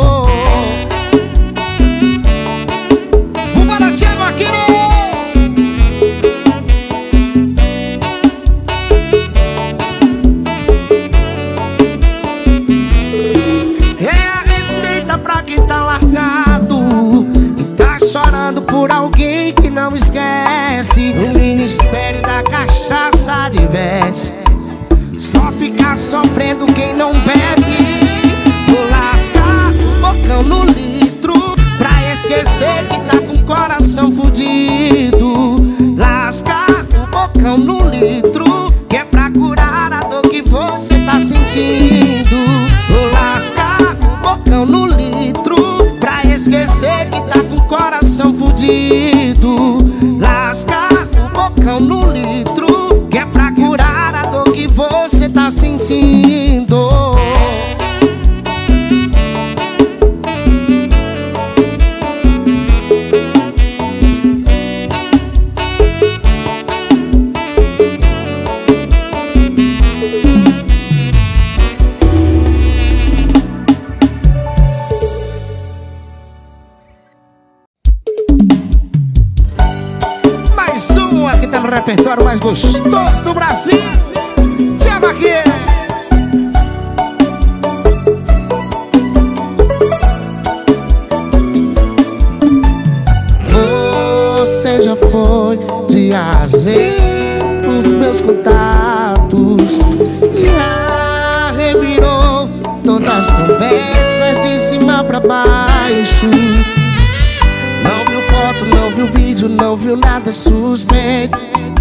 Vambora, Thiago Aquino! Chorando por alguém que não esquece. O Ministério da Cachaça adverte: só fica sofrendo quem não bebe. Vou lascar o bocão no litro pra esquecer que tá com o coração fudido. Lascar o bocão no litro, que é pra curar a dor que você tá sentindo. Vou lascar o bocão no litro pra esquecer que tá com o coração fudido. Lascar o bocão no litro, que é pra curar a dor que você tá sentindo. No repertório mais gostoso do Brasil, Thiago Aquino. Você já foi de A Z nos meus contatos, já revirou todas as conversas de cima pra abaixo. Não viu foto, não viu vídeo, não viu nada suspeito.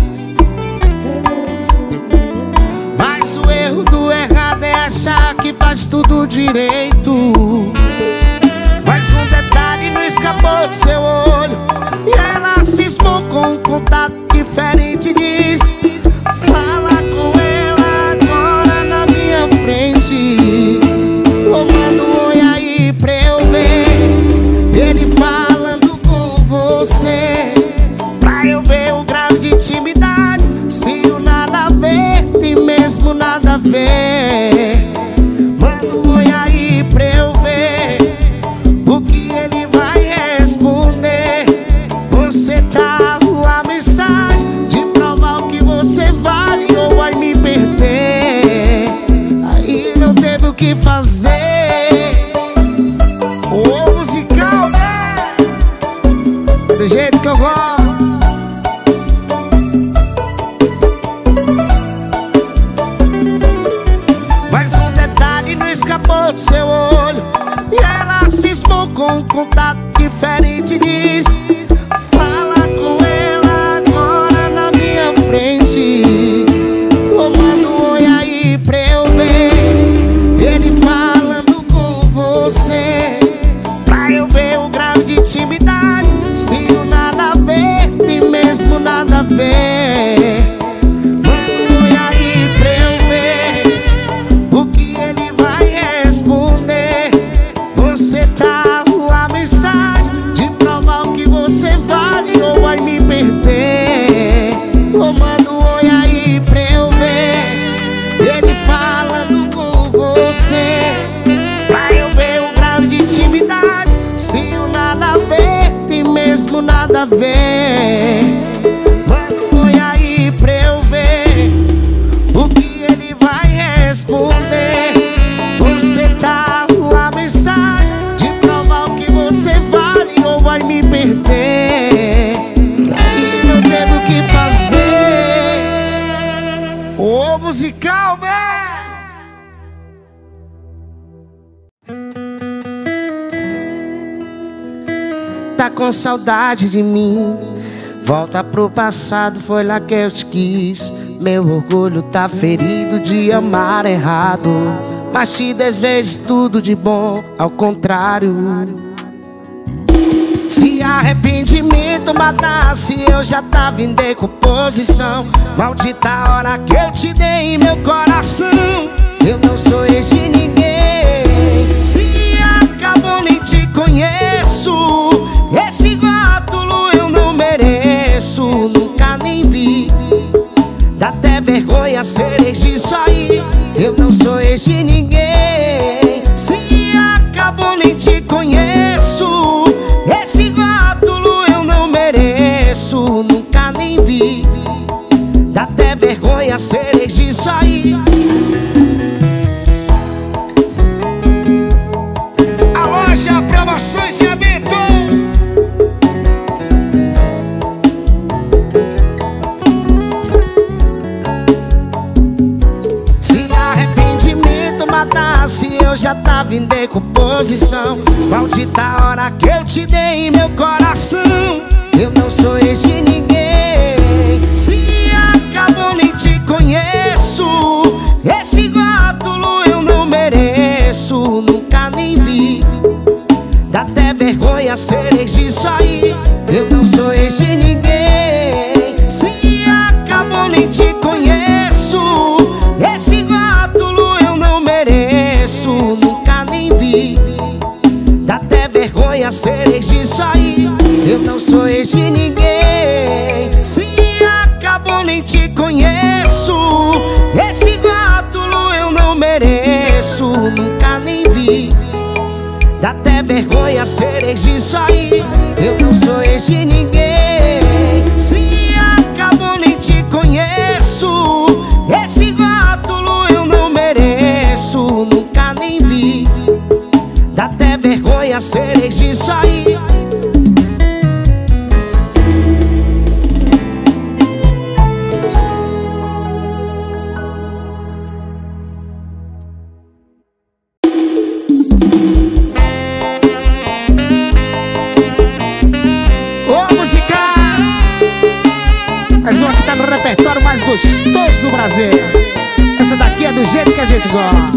Mas o erro do errado é achar que faz tudo direito. Mas um detalhe não escapou do seu olho, e ela cismou com um contato diferente. Diz: fala com ela agora na minha frente. Ô, manda um oi aí pra eu ver ele falando com você, pra eu ver o grau de intimidade. Se o nada a ver tem mesmo nada a ver. Manda um oi aí pra eu ver o que ele vai responder. Você tá a mensagem de provar o que você vale ou vai me perder. Aí não teve o que fazer. O musical, né? Do jeito que eu gosto. Mas um detalhe não escapou do seu olho, e ela cismou com um contato diferente. Diz: fala com ela agora na minha frente. Ô, manda um oi aí pra eu ver ele falando com você, pra eu ver o grau de intimidade. Se o nada a ver tem mesmo nada a ver. Manda um oi aí pra eu ver o que ele vai responder. Você tá a mensagem de provar o que você vale ou vai me perder. Ô, manda um oi aí pra eu ver ele falando com você, pra eu ver o grau de intimidade. Se o nada a ver tem mesmo nada a ver. Manda um oi aí pra eu ver o que ele vai responder. Você tá a mensagem de provar o que você vale ou vai me perder. Aí não teve o que fazer. O musical, velho. Tá com saudade de mim? Volta pro passado, foi lá que eu te quis. Meu orgulho tá ferido de amar errado, mas te desejo tudo de bom, ao contrário. Se arrependimento matasse, eu já tava em decomposição. Maldita hora que eu te dei meu coração. Eu não sou ex de ninguém. Se acabou, nem te conheço. Esse rótulo eu não mereço, nunca nem vi. Dá até vergonha ser ex disso aí. Eu não sou ex de ninguém. Se acabou, nem te conheço. Esse rótulo eu não mereço, nunca nem vi. Dá até vergonha ser ex disso aí. A loja Promoções e Evento. Se eu já tava em decomposição, maldita hora que eu te dei meu coração. Eu não sou ex de ninguém. Se acabou, nem te conheço. Esse rótulo eu não mereço, nunca nem vi. Dá até vergonha ser ex disso aí. Eu não sou ex de ninguém. Se acabou, nem te conheço. Esse rótulo eu não mereço, nunca nem vi. Dá até vergonha ser ex disso aí. Eu não sou ex de ninguém. Se acabou, nem te conheço. Esse rótulo eu não mereço, nunca nem vi. Dá até vergonha ser ex disso aí. Eu não sou ex de ninguém. Se acabou, nem te conheço. Esse rótulo eu não mereço, nunca nem vi. Dá até vergonha ser ex disso aí. repertório mais gostoso do Brasil. Essa daqui é do jeito que a gente gosta.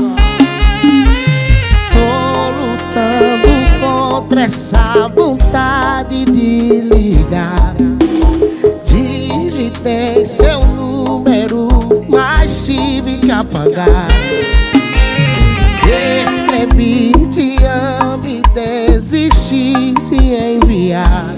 Tô lutando contra essa vontade de ligar. Digitei seu número, mas tive que apagar. Escrevi te amo e desisti de enviar.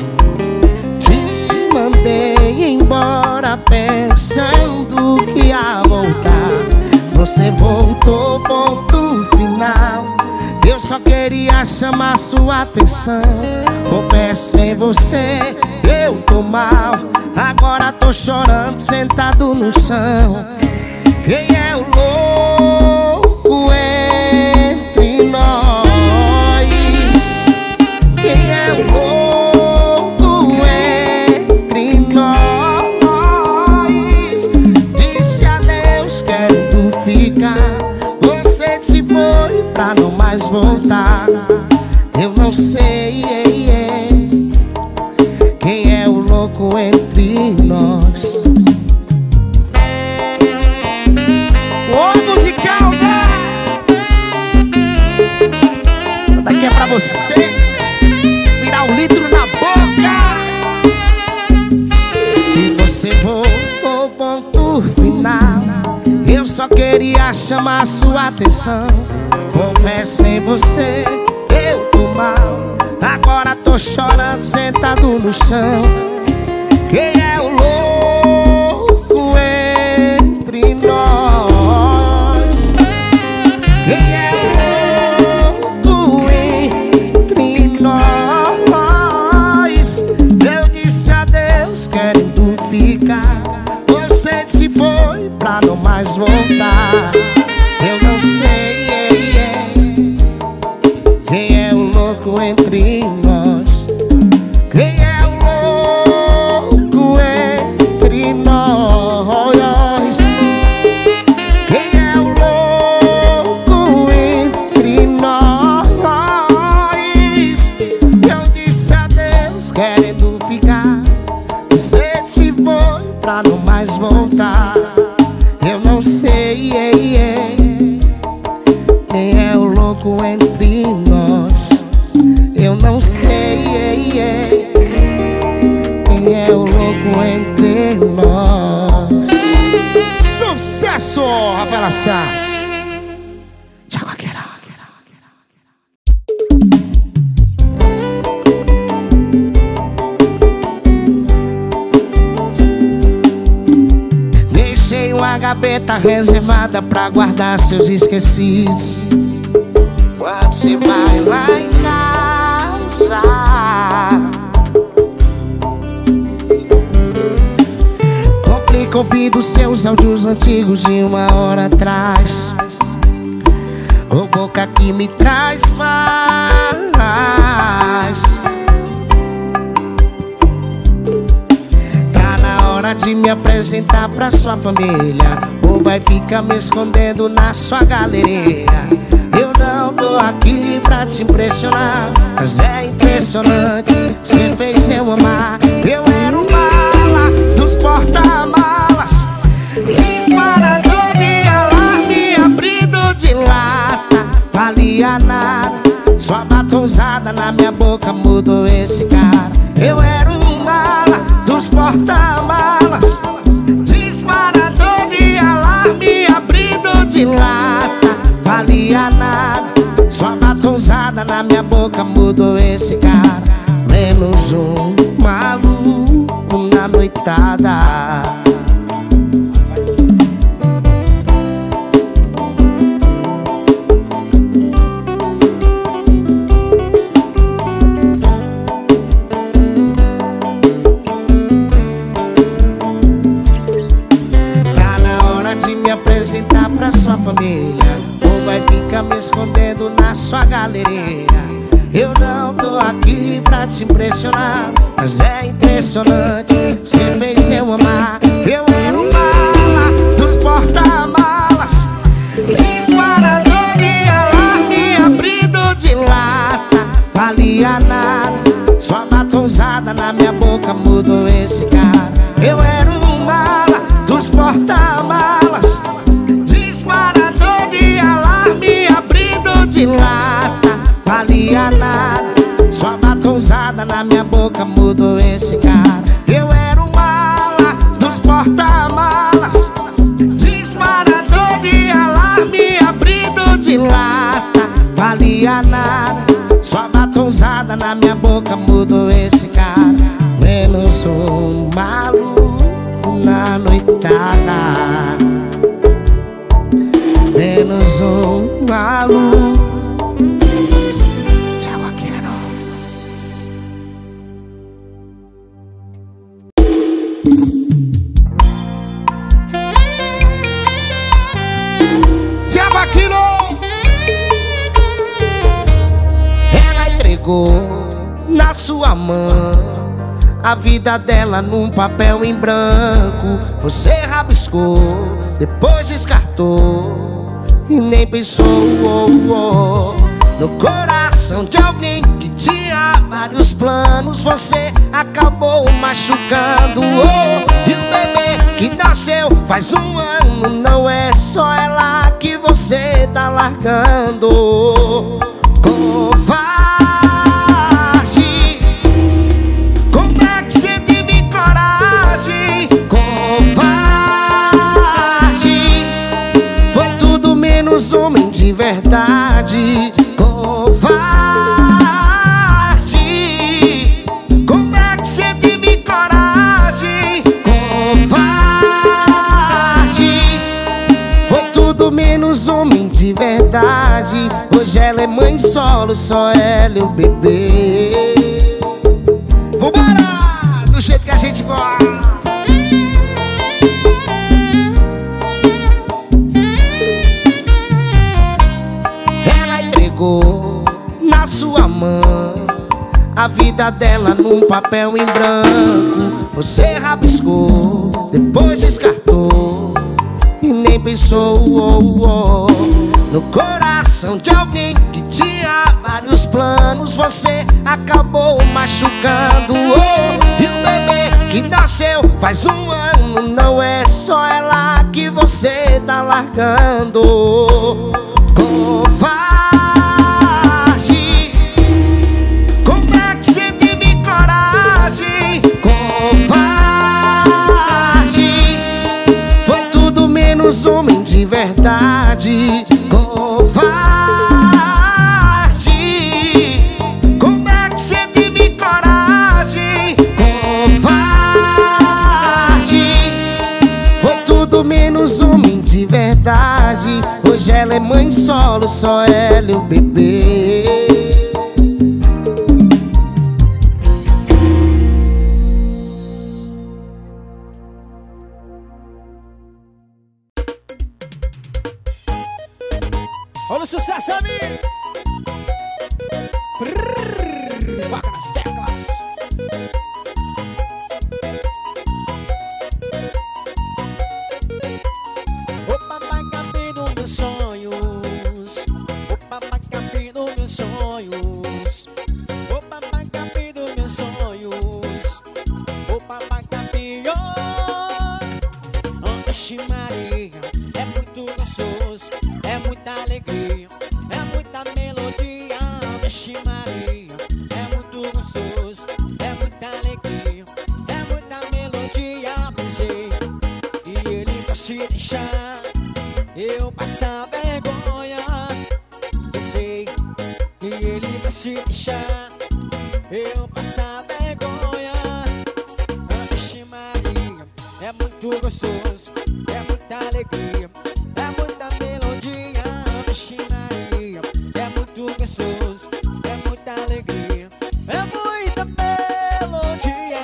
Te mandei embora pensando que ia voltar. Você voltou, ponto final. Eu só queria chamar sua atenção. Confesso em você, eu tô mal. Agora tô chorando sentado no chão. Quem é o louco entre nós? Quem é o louco entre nós? Disse adeus querendo ficar. Você se foi pra não mais voltar. Eu não sei quem é o louco entre nós. Ô musical, né? Daqui é pra você virar um litro na boca. E você voltou, ponto final. Eu só queria chamar sua atenção. Confesso em você, eu tô mal. Agora tô chorando sentado no chão. Quem é o louco entre nós? Quem é o louco entre nós? Eu disse adeus querendo ficar. Você se foi pra não mais voltar. Eu não sei quem é o louco entre nós. Quem é o louco entre nós? Quem é o louco entre nós? Eu disse adeus querendo ficar. Você se foi pra não mais voltar. Eu não sei quem é o louco entre nós. Eu não sei quem é o louco entre nós. Sucesso, Rafaela Salles. Tchau, quero. Deixei uma gaveta reservada pra guardar seus esquecidos. Quando você vai lá em casa, complica ouvir os seus áudios antigos de uma hora atrás. Ô boca que me traz paz. Tá na hora de me apresentar pra sua família, ou vai ficar me escondendo na sua galeria. Eu não tô aqui pra te impressionar, mas é impressionante, cê fez eu amar. Eu era um mala dos porta-malas, disparador de alarme, abrido de lata, valia nada. Sua batonzada na minha boca mudou esse cara. Eu era um mala dos porta-malas, disparador de alarme, abrido de lata, valia nada. Sua batonzada na minha boca mudou esse cara. Menos um maluco na noitada. Tá na hora de me apresentar pra sua família, ou vai ficar me escondendo na sua galeria. Eu não tô aqui pra te impressionar, mas é impressionante, cê fez eu amar. Eu era um mala dos porta-malas, disparador de alarme, abrido de lata, valia nada. Sua batonzada na minha boca mudou esse cara. Eu era um mala na minha boca mudou esse cara. Eu era um mala dos porta-malas, disparador de alarme, abrido de lata, valia nada. Sua batonzada na minha boca mudou esse cara. Menos um maluco na noitada, menos um maluco. Thiago Aquino. Thiago Aquino. Ela entregou na sua mão a vida dela num papel em branco. Você rabiscou, depois descartou e nem pensou oh, oh. No coração de alguém que tinha vários planos, você acabou machucando oh. E o bebê que nasceu faz um ano, não é só ela que você tá largando. Covarde, homem de verdade. Covarde, como é que cê teve coragem? Covarde, foi tudo menos homem de verdade. Hoje ela é mãe solo, só ela e o bebê. Vambora, do jeito que a gente gosta. Na sua mão a vida dela num papel em branco. Você rabiscou, depois descartou e nem pensou oh, oh. No coração de alguém que tinha vários planos, você acabou machucando oh. E o bebê que nasceu faz um ano, não é só ela que você tá largando. Covarde, homem de verdade. Covarde, como é que cê teve coragem? Covarde, foi tudo menos homem de verdade. Hoje ela é mãe solo, só ela e o bebê. Olha o sucesso, amigo! Toca nas teclas! O papai cabe nos meus sonhos. O papai cabe nos meus sonhos. O papai cabe nos meus sonhos. O papai cabe, oh, oxe Maria, é muito gostoso, é muita alegria, é muita melodia. Vixe Maria, é muito gostoso, é muita alegria, é muita melodia. Pensei e ele vai se deixar eu passar vergonha. Pensei e ele vai se deixar eu passar vergonha. Vixe Maria, é muito gostoso, é muita alegria, é muita melodia. Vixe Maria, é muito gostoso, é muita alegria, é muita melodia.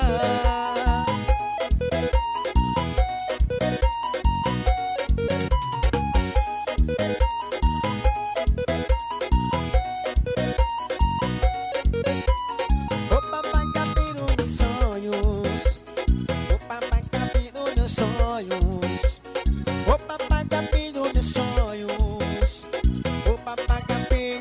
O papai cabe nos meus sonhos. O papai cabe nos meus sonhos. O papai cabe nos meus sonhos. O papai cabe,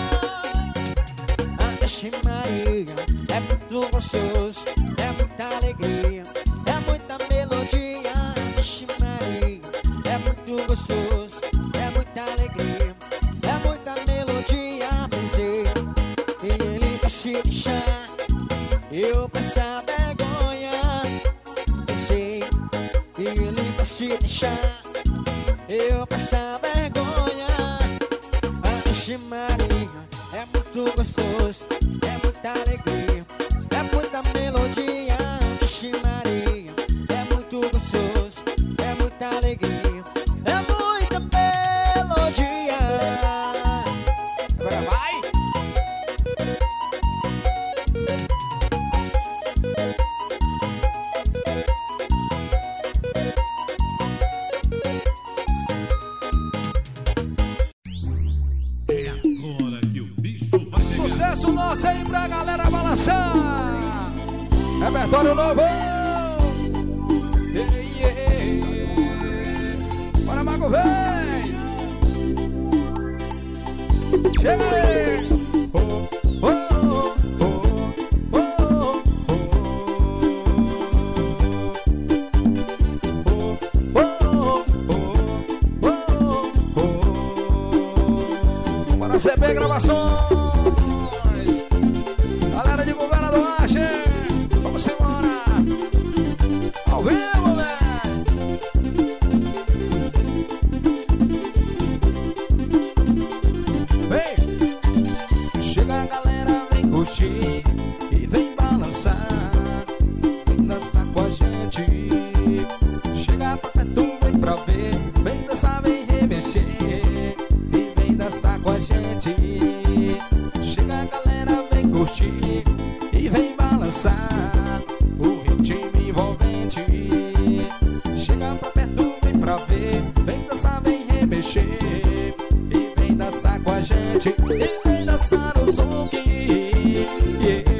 oh, vixe Maria, é muito gostoso, é muita alegria, é muita melodia. Vixe Maria, é muito gostoso, é muita alegria, é muita melodia. Pensei e ele vai se deixar Vixe Maria, é muito gostoso, é muita alegria, é muita melodia. Vixe Maria, é muito gostoso, é muita alegria, é muita melodia. Agora vai! Sucesso nosso aí pra galera balançar. Repertório novo. Yeah, yeah. Bora, Mago, vem. Chega aí. Oh, oh, oh, oh, oh. Bora, C B Gravações. Galera de Governador Ache, vamos embora. Ao vivo, velho. Vem. Chega a galera, vem curtir e vem balançar, vem dançar com a gente. Chega pra perto, vem pra ver, vem dançar, vem remexer e vem dançar com a gente. Chega a galera, vem curtir e vem balançar o ritmo envolvente. Chega pra perto, vem pra ver, vem dançar, vem remexer e vem dançar com a gente. E vem dançar o zouk, yeah.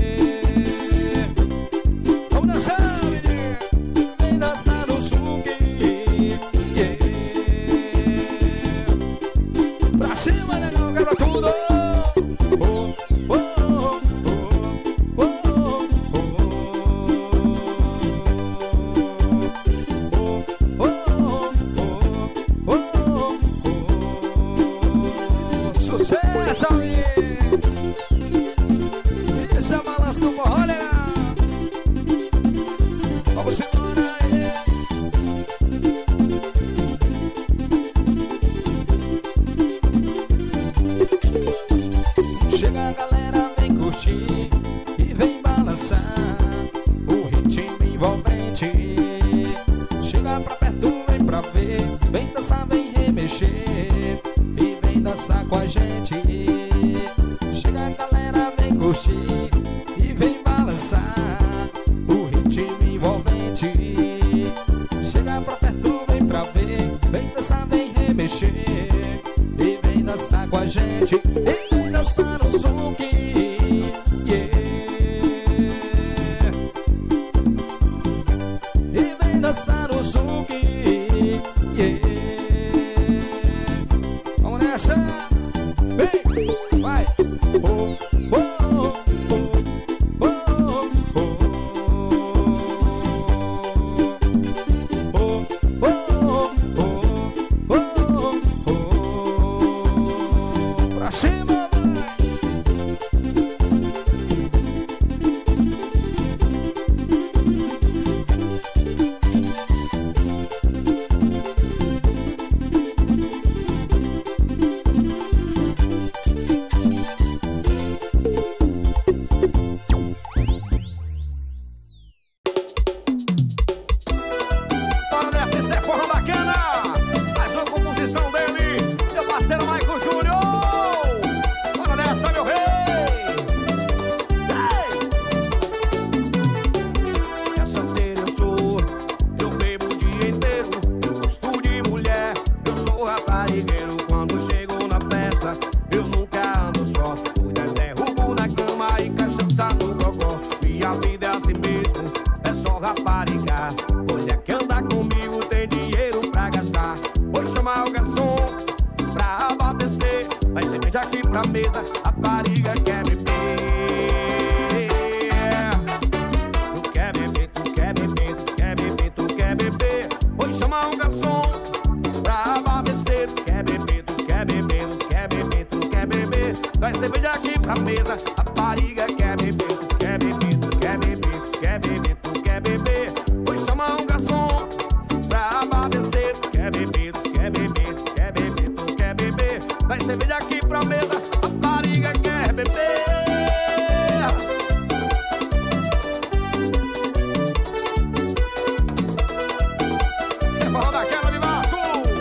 Vamos dançar, menino. Vem dançar o zouk, yeah. Pra cima, legal, quebra tudo. Sucesso aí! Esse é o balanço do forró, legal! Vamos embora aí! Chega a galera, vem curtir e vem balançar o ritmo envolvente. Chega pra perto, vem pra ver, vem dançar, vem remexer e vem dançar com a gente. Chega a galera, vem curtir e vem balançar o ritmo envolvente. Chega pra perto, vem pra ver, vem dançar, vem remexer e vem dançar com a gente. E vem dançar o zouk, yeah. E vem dançar o zouk, yeah. Vamos nessa, vem, vai. Oh, oh, oh, oh, oh, oh, oh, oh, oh. Pra cima, vai. Vai cerveja aqui pra mesa, rapariga quer beber. Você fala da quebra de vaso.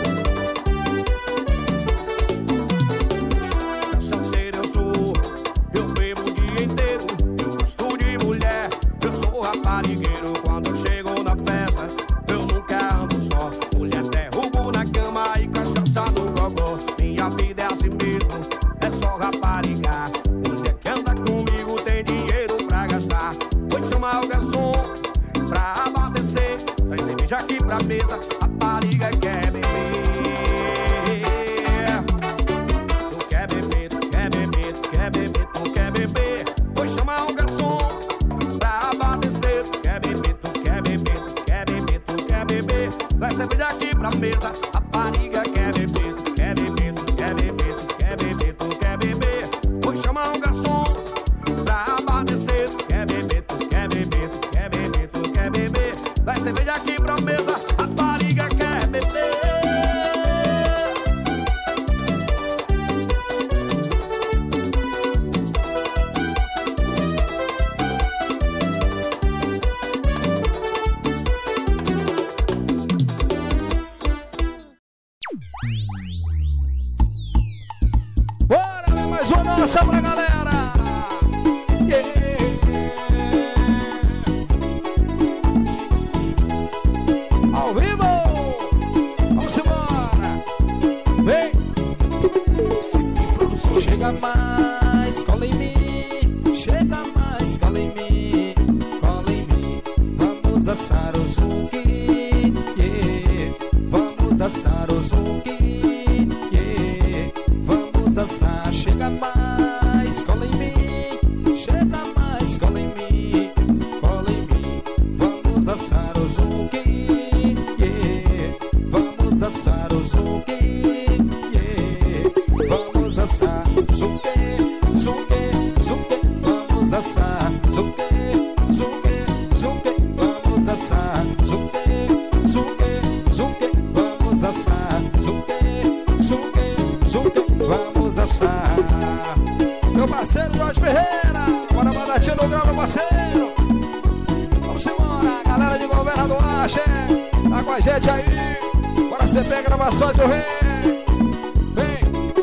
Canseiro eu sou, eu bebo o dia inteiro. Eu gosto de mulher, eu sou raparigueiro. Quando chego na festa, eu nunca ando só. Mulher derrubo na cama e cachaça no gogó. Minha vida é assim mesmo, é só raparigar. Mulher que anda comigo tem dinheiro pra gastar. Vou chamar o garçom pra abastecer. Traz cerveja aqui pra mesa, rapariga quer beber. Tu quer beber, tu quer beber, tu quer beber, tu quer beber. Vou chamar o garçom pra abastecer. Tu quer beber, tu quer beber, tu quer beber, tu quer beber. Traz cerveja aqui pra mesa, rapariga quer beber. Tu quer beber, tu quer beber, tu quer beber, tu quer beber. Vou chamar um garçom pra abastecer. Tu quer beber, tu quer beber, tu quer beber, tu quer beber. Traz cerveja aqui pra mesa, rapariga quer beber. Bora, ver mais uma nossa pra galera. Yeah. Ao vivo. Vamos embora. Vem. Chega mais, cola em mim. Chega mais, cola em mim. Cola em mim. Vamos dançar o zungue. Yeah. Vamos dançar o zungue. Yeah. Vamos dançar. Chega mais, cola em mim. Chega mais, cola em mim. Cola em mim. Vamos dançar o zungue. Yeah. Vamos dançar o zungue. Yeah. Vamos dançar zungue, zungue, zungue. Vamos dançar zungue, zungue, zungue. Vamos dançar zungue, zungue, zungue. Vamos dançar zungue, zungue, zungue. Vamos dançar. Meu parceiro Jorge Ferreira, bora batatinha no grau, meu parceiro. Vamos embora, galera de Governador Ache, tá com a gente aí. Bora C P Gravações, meu rei. Vem.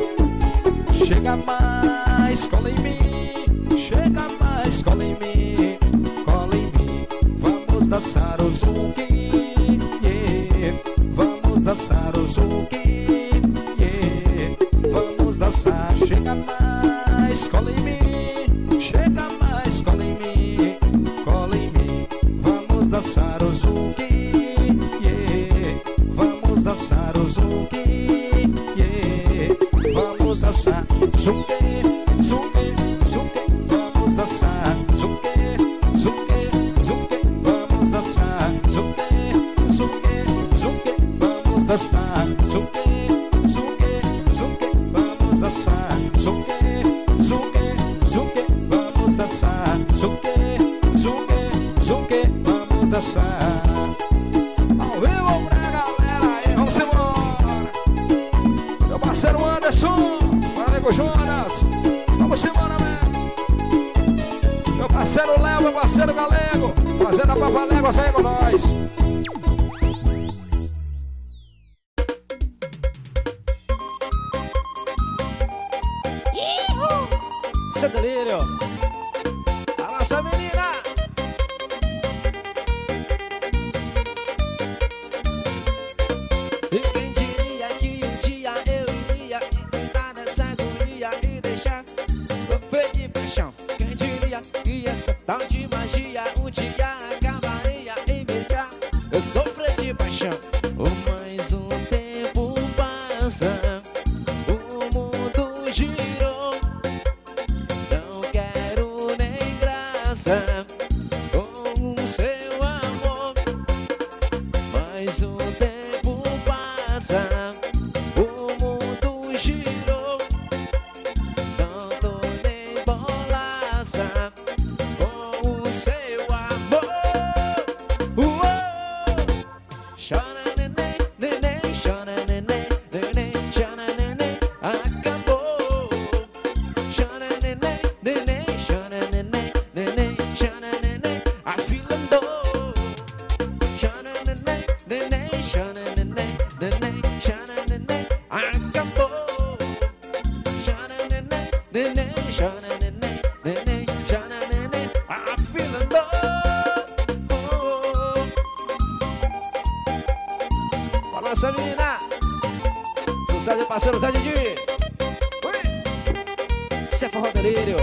Chega mais, cola em mim. Chega mais, cola em mim. Cola em mim. Vamos dançar o zungue. Yeah. Vamos dançar o zungue. Yeah. Vamos dançar. Chega mais, cola em mim. Chega mais, cola em mim. Cola em mim. Vamos dançar o zungue. Yeah. Vamos dançar o zungue. Yeah. Vamos dançar zungue, zungue, zungue. Vamos dançar zungue, zungue, zungue. Vamos dançar zungue, zungue, zungue. Vamos dançar zungue, zungue, zungue. Vamos dançar zungue, zungue, zungue. Vamos dançar zungue, zungue, zungue. Vamos dançar. Ao vivo pra galera aí, vamos embora. Meu parceiro Anderson, bora Nego Jonas, vamos embora, velho. Meu parceiro Léo, meu parceiro Galego, fazendo a Papaléguas aí com nós. Cê delírio, a nossa menina. E quem diria que um dia eu iria enfrentar essa agonia e deixar sofrer de paixão? Quem diria que essa tal de magia um dia acabaria em beijar eu sofrer de paixão? Oh, mais um tempo passa, o mundo girou, não quero nem graça com o seu amor. Mais um tempo passa, o mundo girou, não tô nem bolaça com o seu amor. Uou! Chora neném, neném, chora neném, neném, chora neném. A neném, chora neném, neném, chora neném, afinando. Balança, menina. Sucesso, parceiro Zé Didi. Isso é forró delírio.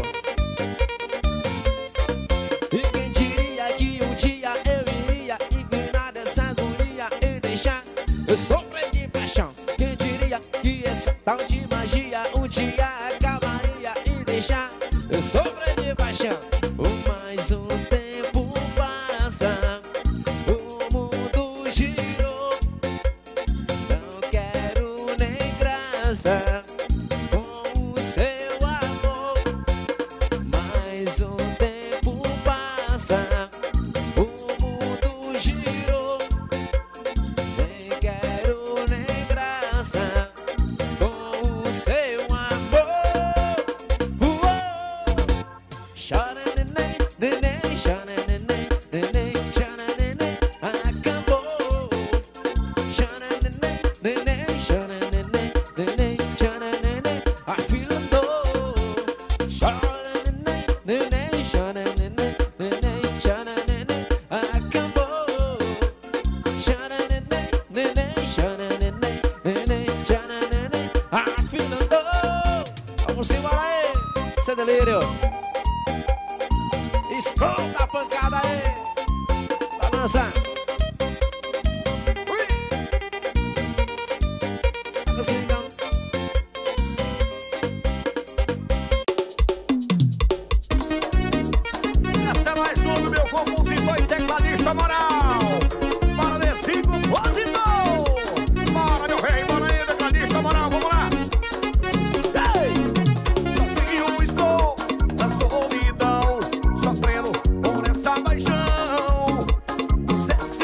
E quem diria que um dia eu iria inclinar dessa agonia e deixar eu sofrer de paixão? Quem diria que essa tal de magia um dia acabaria e deixar eu sofrer de paixão? Mais um tempo passa, o mundo girou, não quero nem graça com o seu amor. Mais um tempo passa, o mundo girou, nem quero nem graça com o seu amor. Uou! Chora neném, neném, chora neném, neném, chora neném, acabou. Chora neném, neném, chora neném, neném, chora neném, a filha andou. Chora neném, neném, chora neném, neném, chora neném, acabou. Chora neném, neném, chora neném, neném, chora neném, a filha andou. Vamos embora aí, cê delírio. Escuta a pancada aí. Balança. Ui. Assim então. Essa é mais um do meu compositor e tecladista moral. Bora desse compositor. Bora meu rei, bora aí tecladista moral, vamos lá. Ei! Sozinho estou na solidão, sofrendo por essa paixão. Você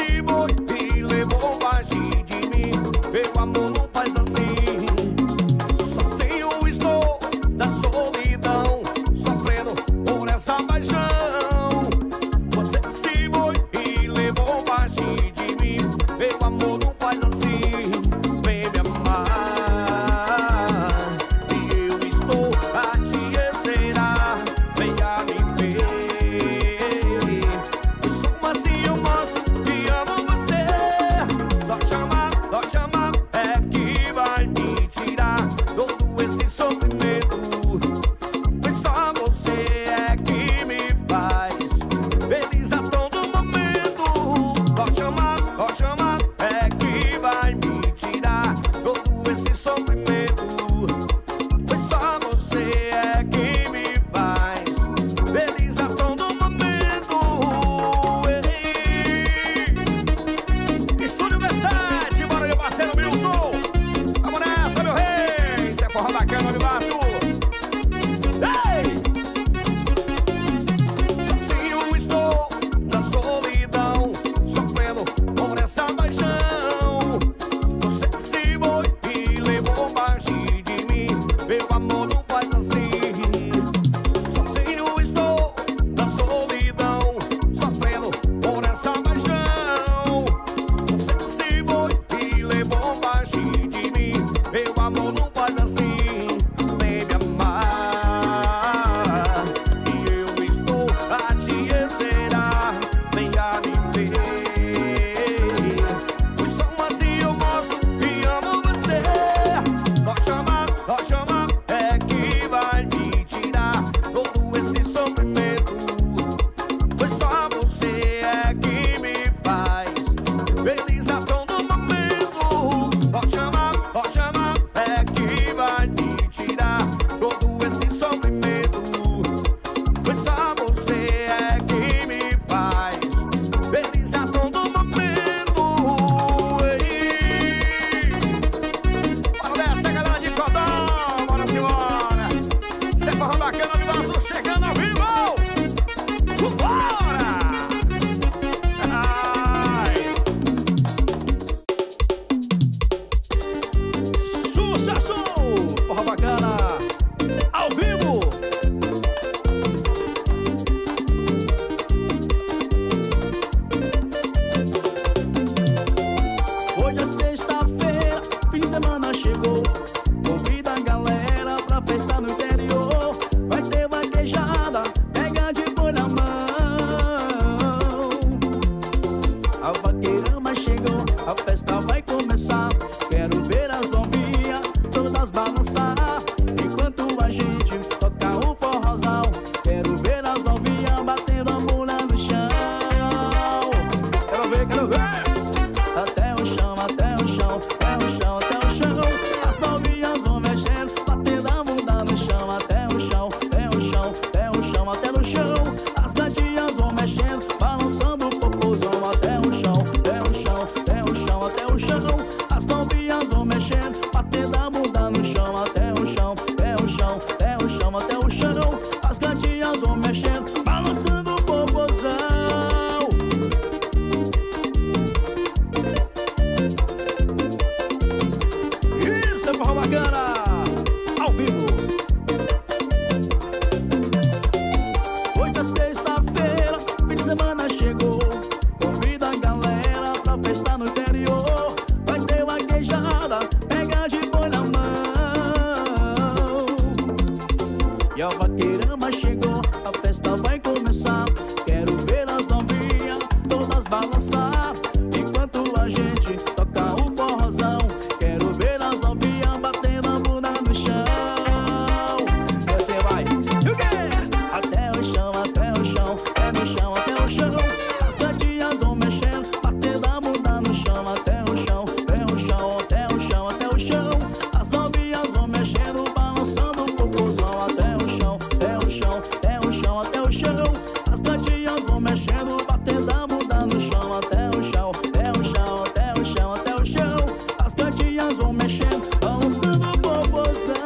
E a vaqueirama chegou, a festa vai começar. Quero ver as novinhas todas balançar, enquanto a gente toca o forrozão. Quero ver as novinhas batendo a bunda no chão. E você vai, e o quê? Até o chão, até o chão, é no chão, até o chão. As gatinhas vão mexendo, batendo a bunda no chão. Até o chão, até o chão, até o chão, até o chão. As novinhas vão mexendo, balançando o popozão. Até o chão, até o chão, até o chão, até o chão. As gatinhas vão mexendo, batendo a bunda no chão. Até o chão, até o chão, até o chão, até o chão. As gatinhas vão mexendo, balançando o popozão.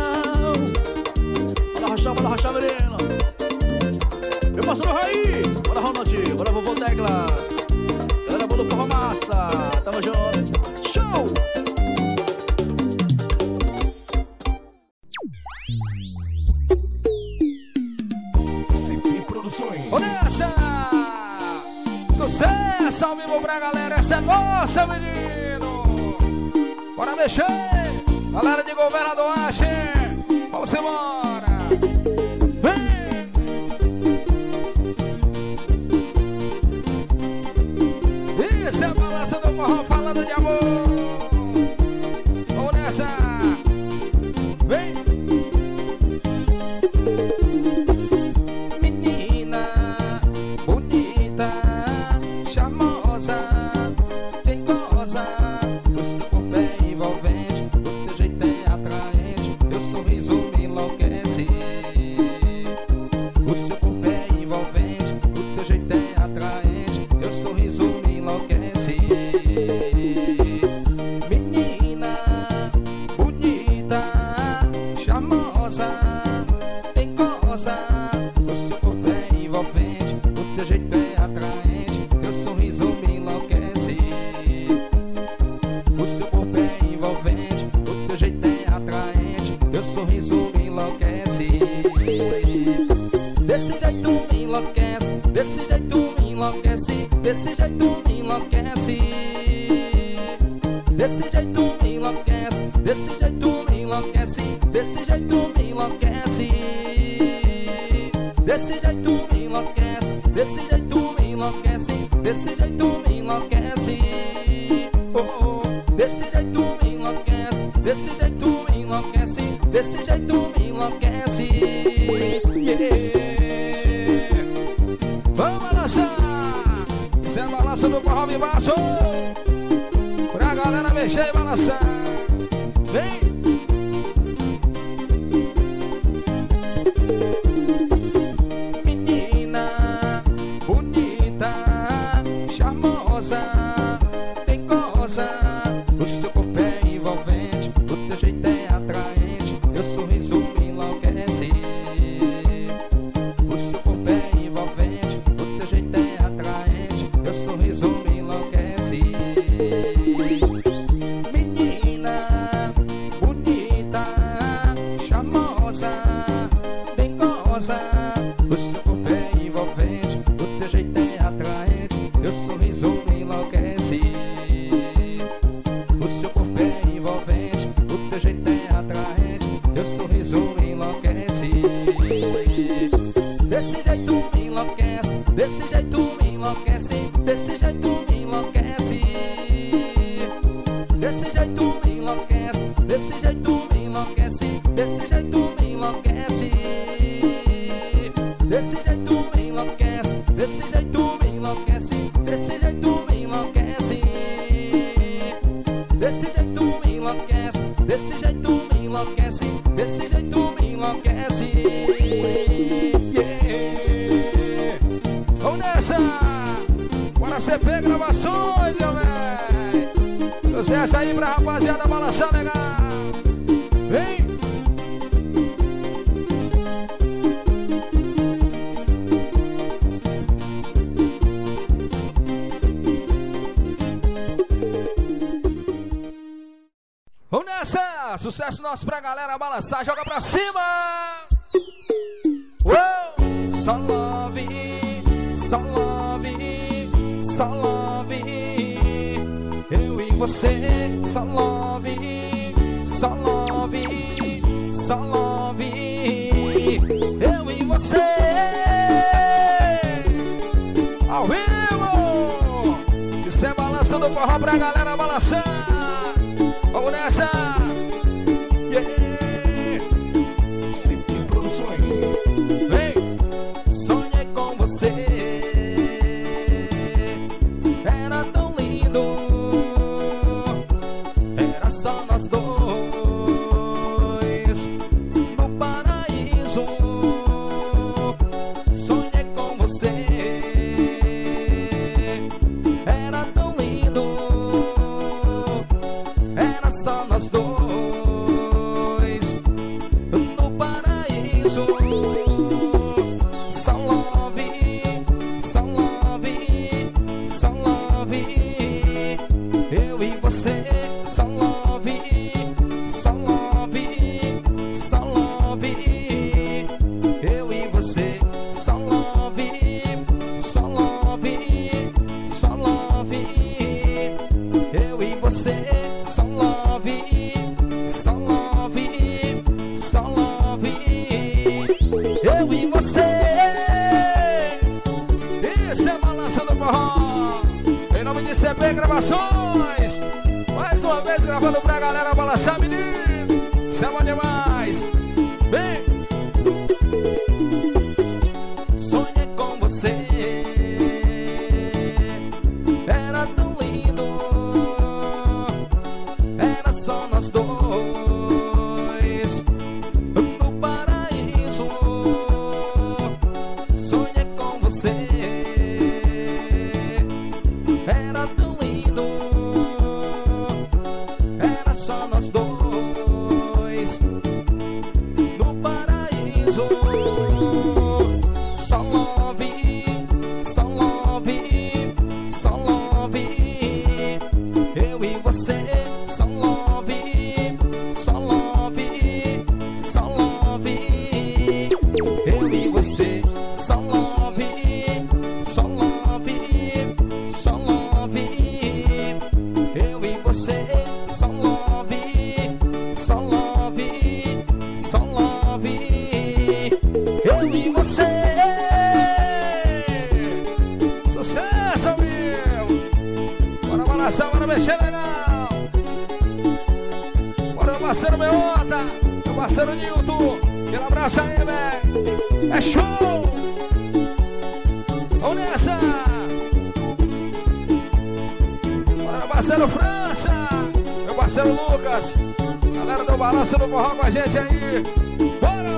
Bora rachar, bora rachar, menino. Meu parceiro Raí, bora Ronald, bora vovô Teclas. Galera boa do Forró Massa, tamo junto. Show! C P Produções. Olha essa! Sucesso ao vivo pra galera, essa é nossa, menino! Bora mexer! Galera de Governador Axé, vamos embora! Vem! Isso é a balança do forró falando de amor! Vamos nessa! Vem! Menina bonita, charmosa, dengosa, o seu corpo é envolvente, o teu jeito é atraente, teu sorriso me enlouquece. O seu corpo é envolvente, o teu jeito é atraente, teu sorriso me enlouquece. Menina bonita, charmosa, dengosa, o seu corpo é envolvente, o teu jeito é atraente, teu sorriso me enlouquece. O seu corpo é envolvente, o teu jeito é atraente, teu sorriso me enlouquece. Desse jeito me enlouquece, desse jeito me enlouquece, desse jeito me enlouquece. Desse jeito me enlouquece, desse jeito me enlouquece, desse jeito me enlouquece. Desse jeito me enlouquece, desse jeito me enlouquece, desse jeito me enlouquece. Oh, oh. Desse jeito me enlouquece, desse jeito me enlouquece, desse jeito me enlouquece. Yeah. Vamos balançar, isso é a balança do forró vivaço, pra galera mexer e balançar. Vem! Menina bonita, charmosa, dengosa, o seu corpo é envolvente, o teu jeito é atraente, teu sorriso me enlouquece. O seu corpo é envolvente, o teu jeito é atraente, teu sorriso me enlouquece. Menina bonita, charmosa, dengosa, o seu corpo é envolvente, o teu jeito é atraente, teu sorriso me enlouquece. O seu corpo é envolvente, o teu jeito é atraente, teu sorriso me enlouquece. Desse jeito me enlouquece, desse jeito me enlouquece, desse jeito me enlouquece. Desse jeito me enlouquece, desse jeito me enlouquece, desse jeito me enlouquece. Desse jeito me enlouquece, desse jeito me enlouquece, desse jeito me enlouquece. Desse jeito me enlouquece, desse jeito me enlouquece, desse jeito me enlouquece. Yeah. Vamos nessa! Bora C P Gravações, meu velho! Sucesso aí pra rapaziada balançar legal! Vem! Vamos nessa! Sucesso nosso pra galera balançar, joga pra cima! Uou! Só love, só love, só love. Eu e você, só love, só love, só love. forró pra galera balançar. Vamos nessa. Yeah. Simples Produções. Vem. Sonhei com você, era tão lindo, era só nós dois no paraíso. Sonhei com você, era tão lindo, era só nós dois no paraíso. Só love, só love, só love, eu e você. Só love, só love, só love, eu e você. Só love, só love, só love, eu e você. Só love, só love, só love, eu e você. Isso é Balança do Forró, em nome de C P Gravações. Mais uma vez gravando pra galera balançar, menino. Isso é bom demais. Vem. Sonhei com você, era tão lindo, era só nós dois no paraíso. Sonhei com você, era tão lindo, era só nós dois no paraíso. Só love, só love, só love, eu e você. Só love, só love, só love, eu e você. Só love, só love, só love, eu e você. Só love, só love, só love, eu e você. Sucesso, meu! Bora balançar, bora mexer legal. Bora, meu parceiro Meota, meu parceiro Nilton. Aquele abraço aí, velho. É show! Vamos nessa! Bora, meu parceiro França, meu parceiro Lucas. Galera do Balança do Forró com a gente aí. Bora!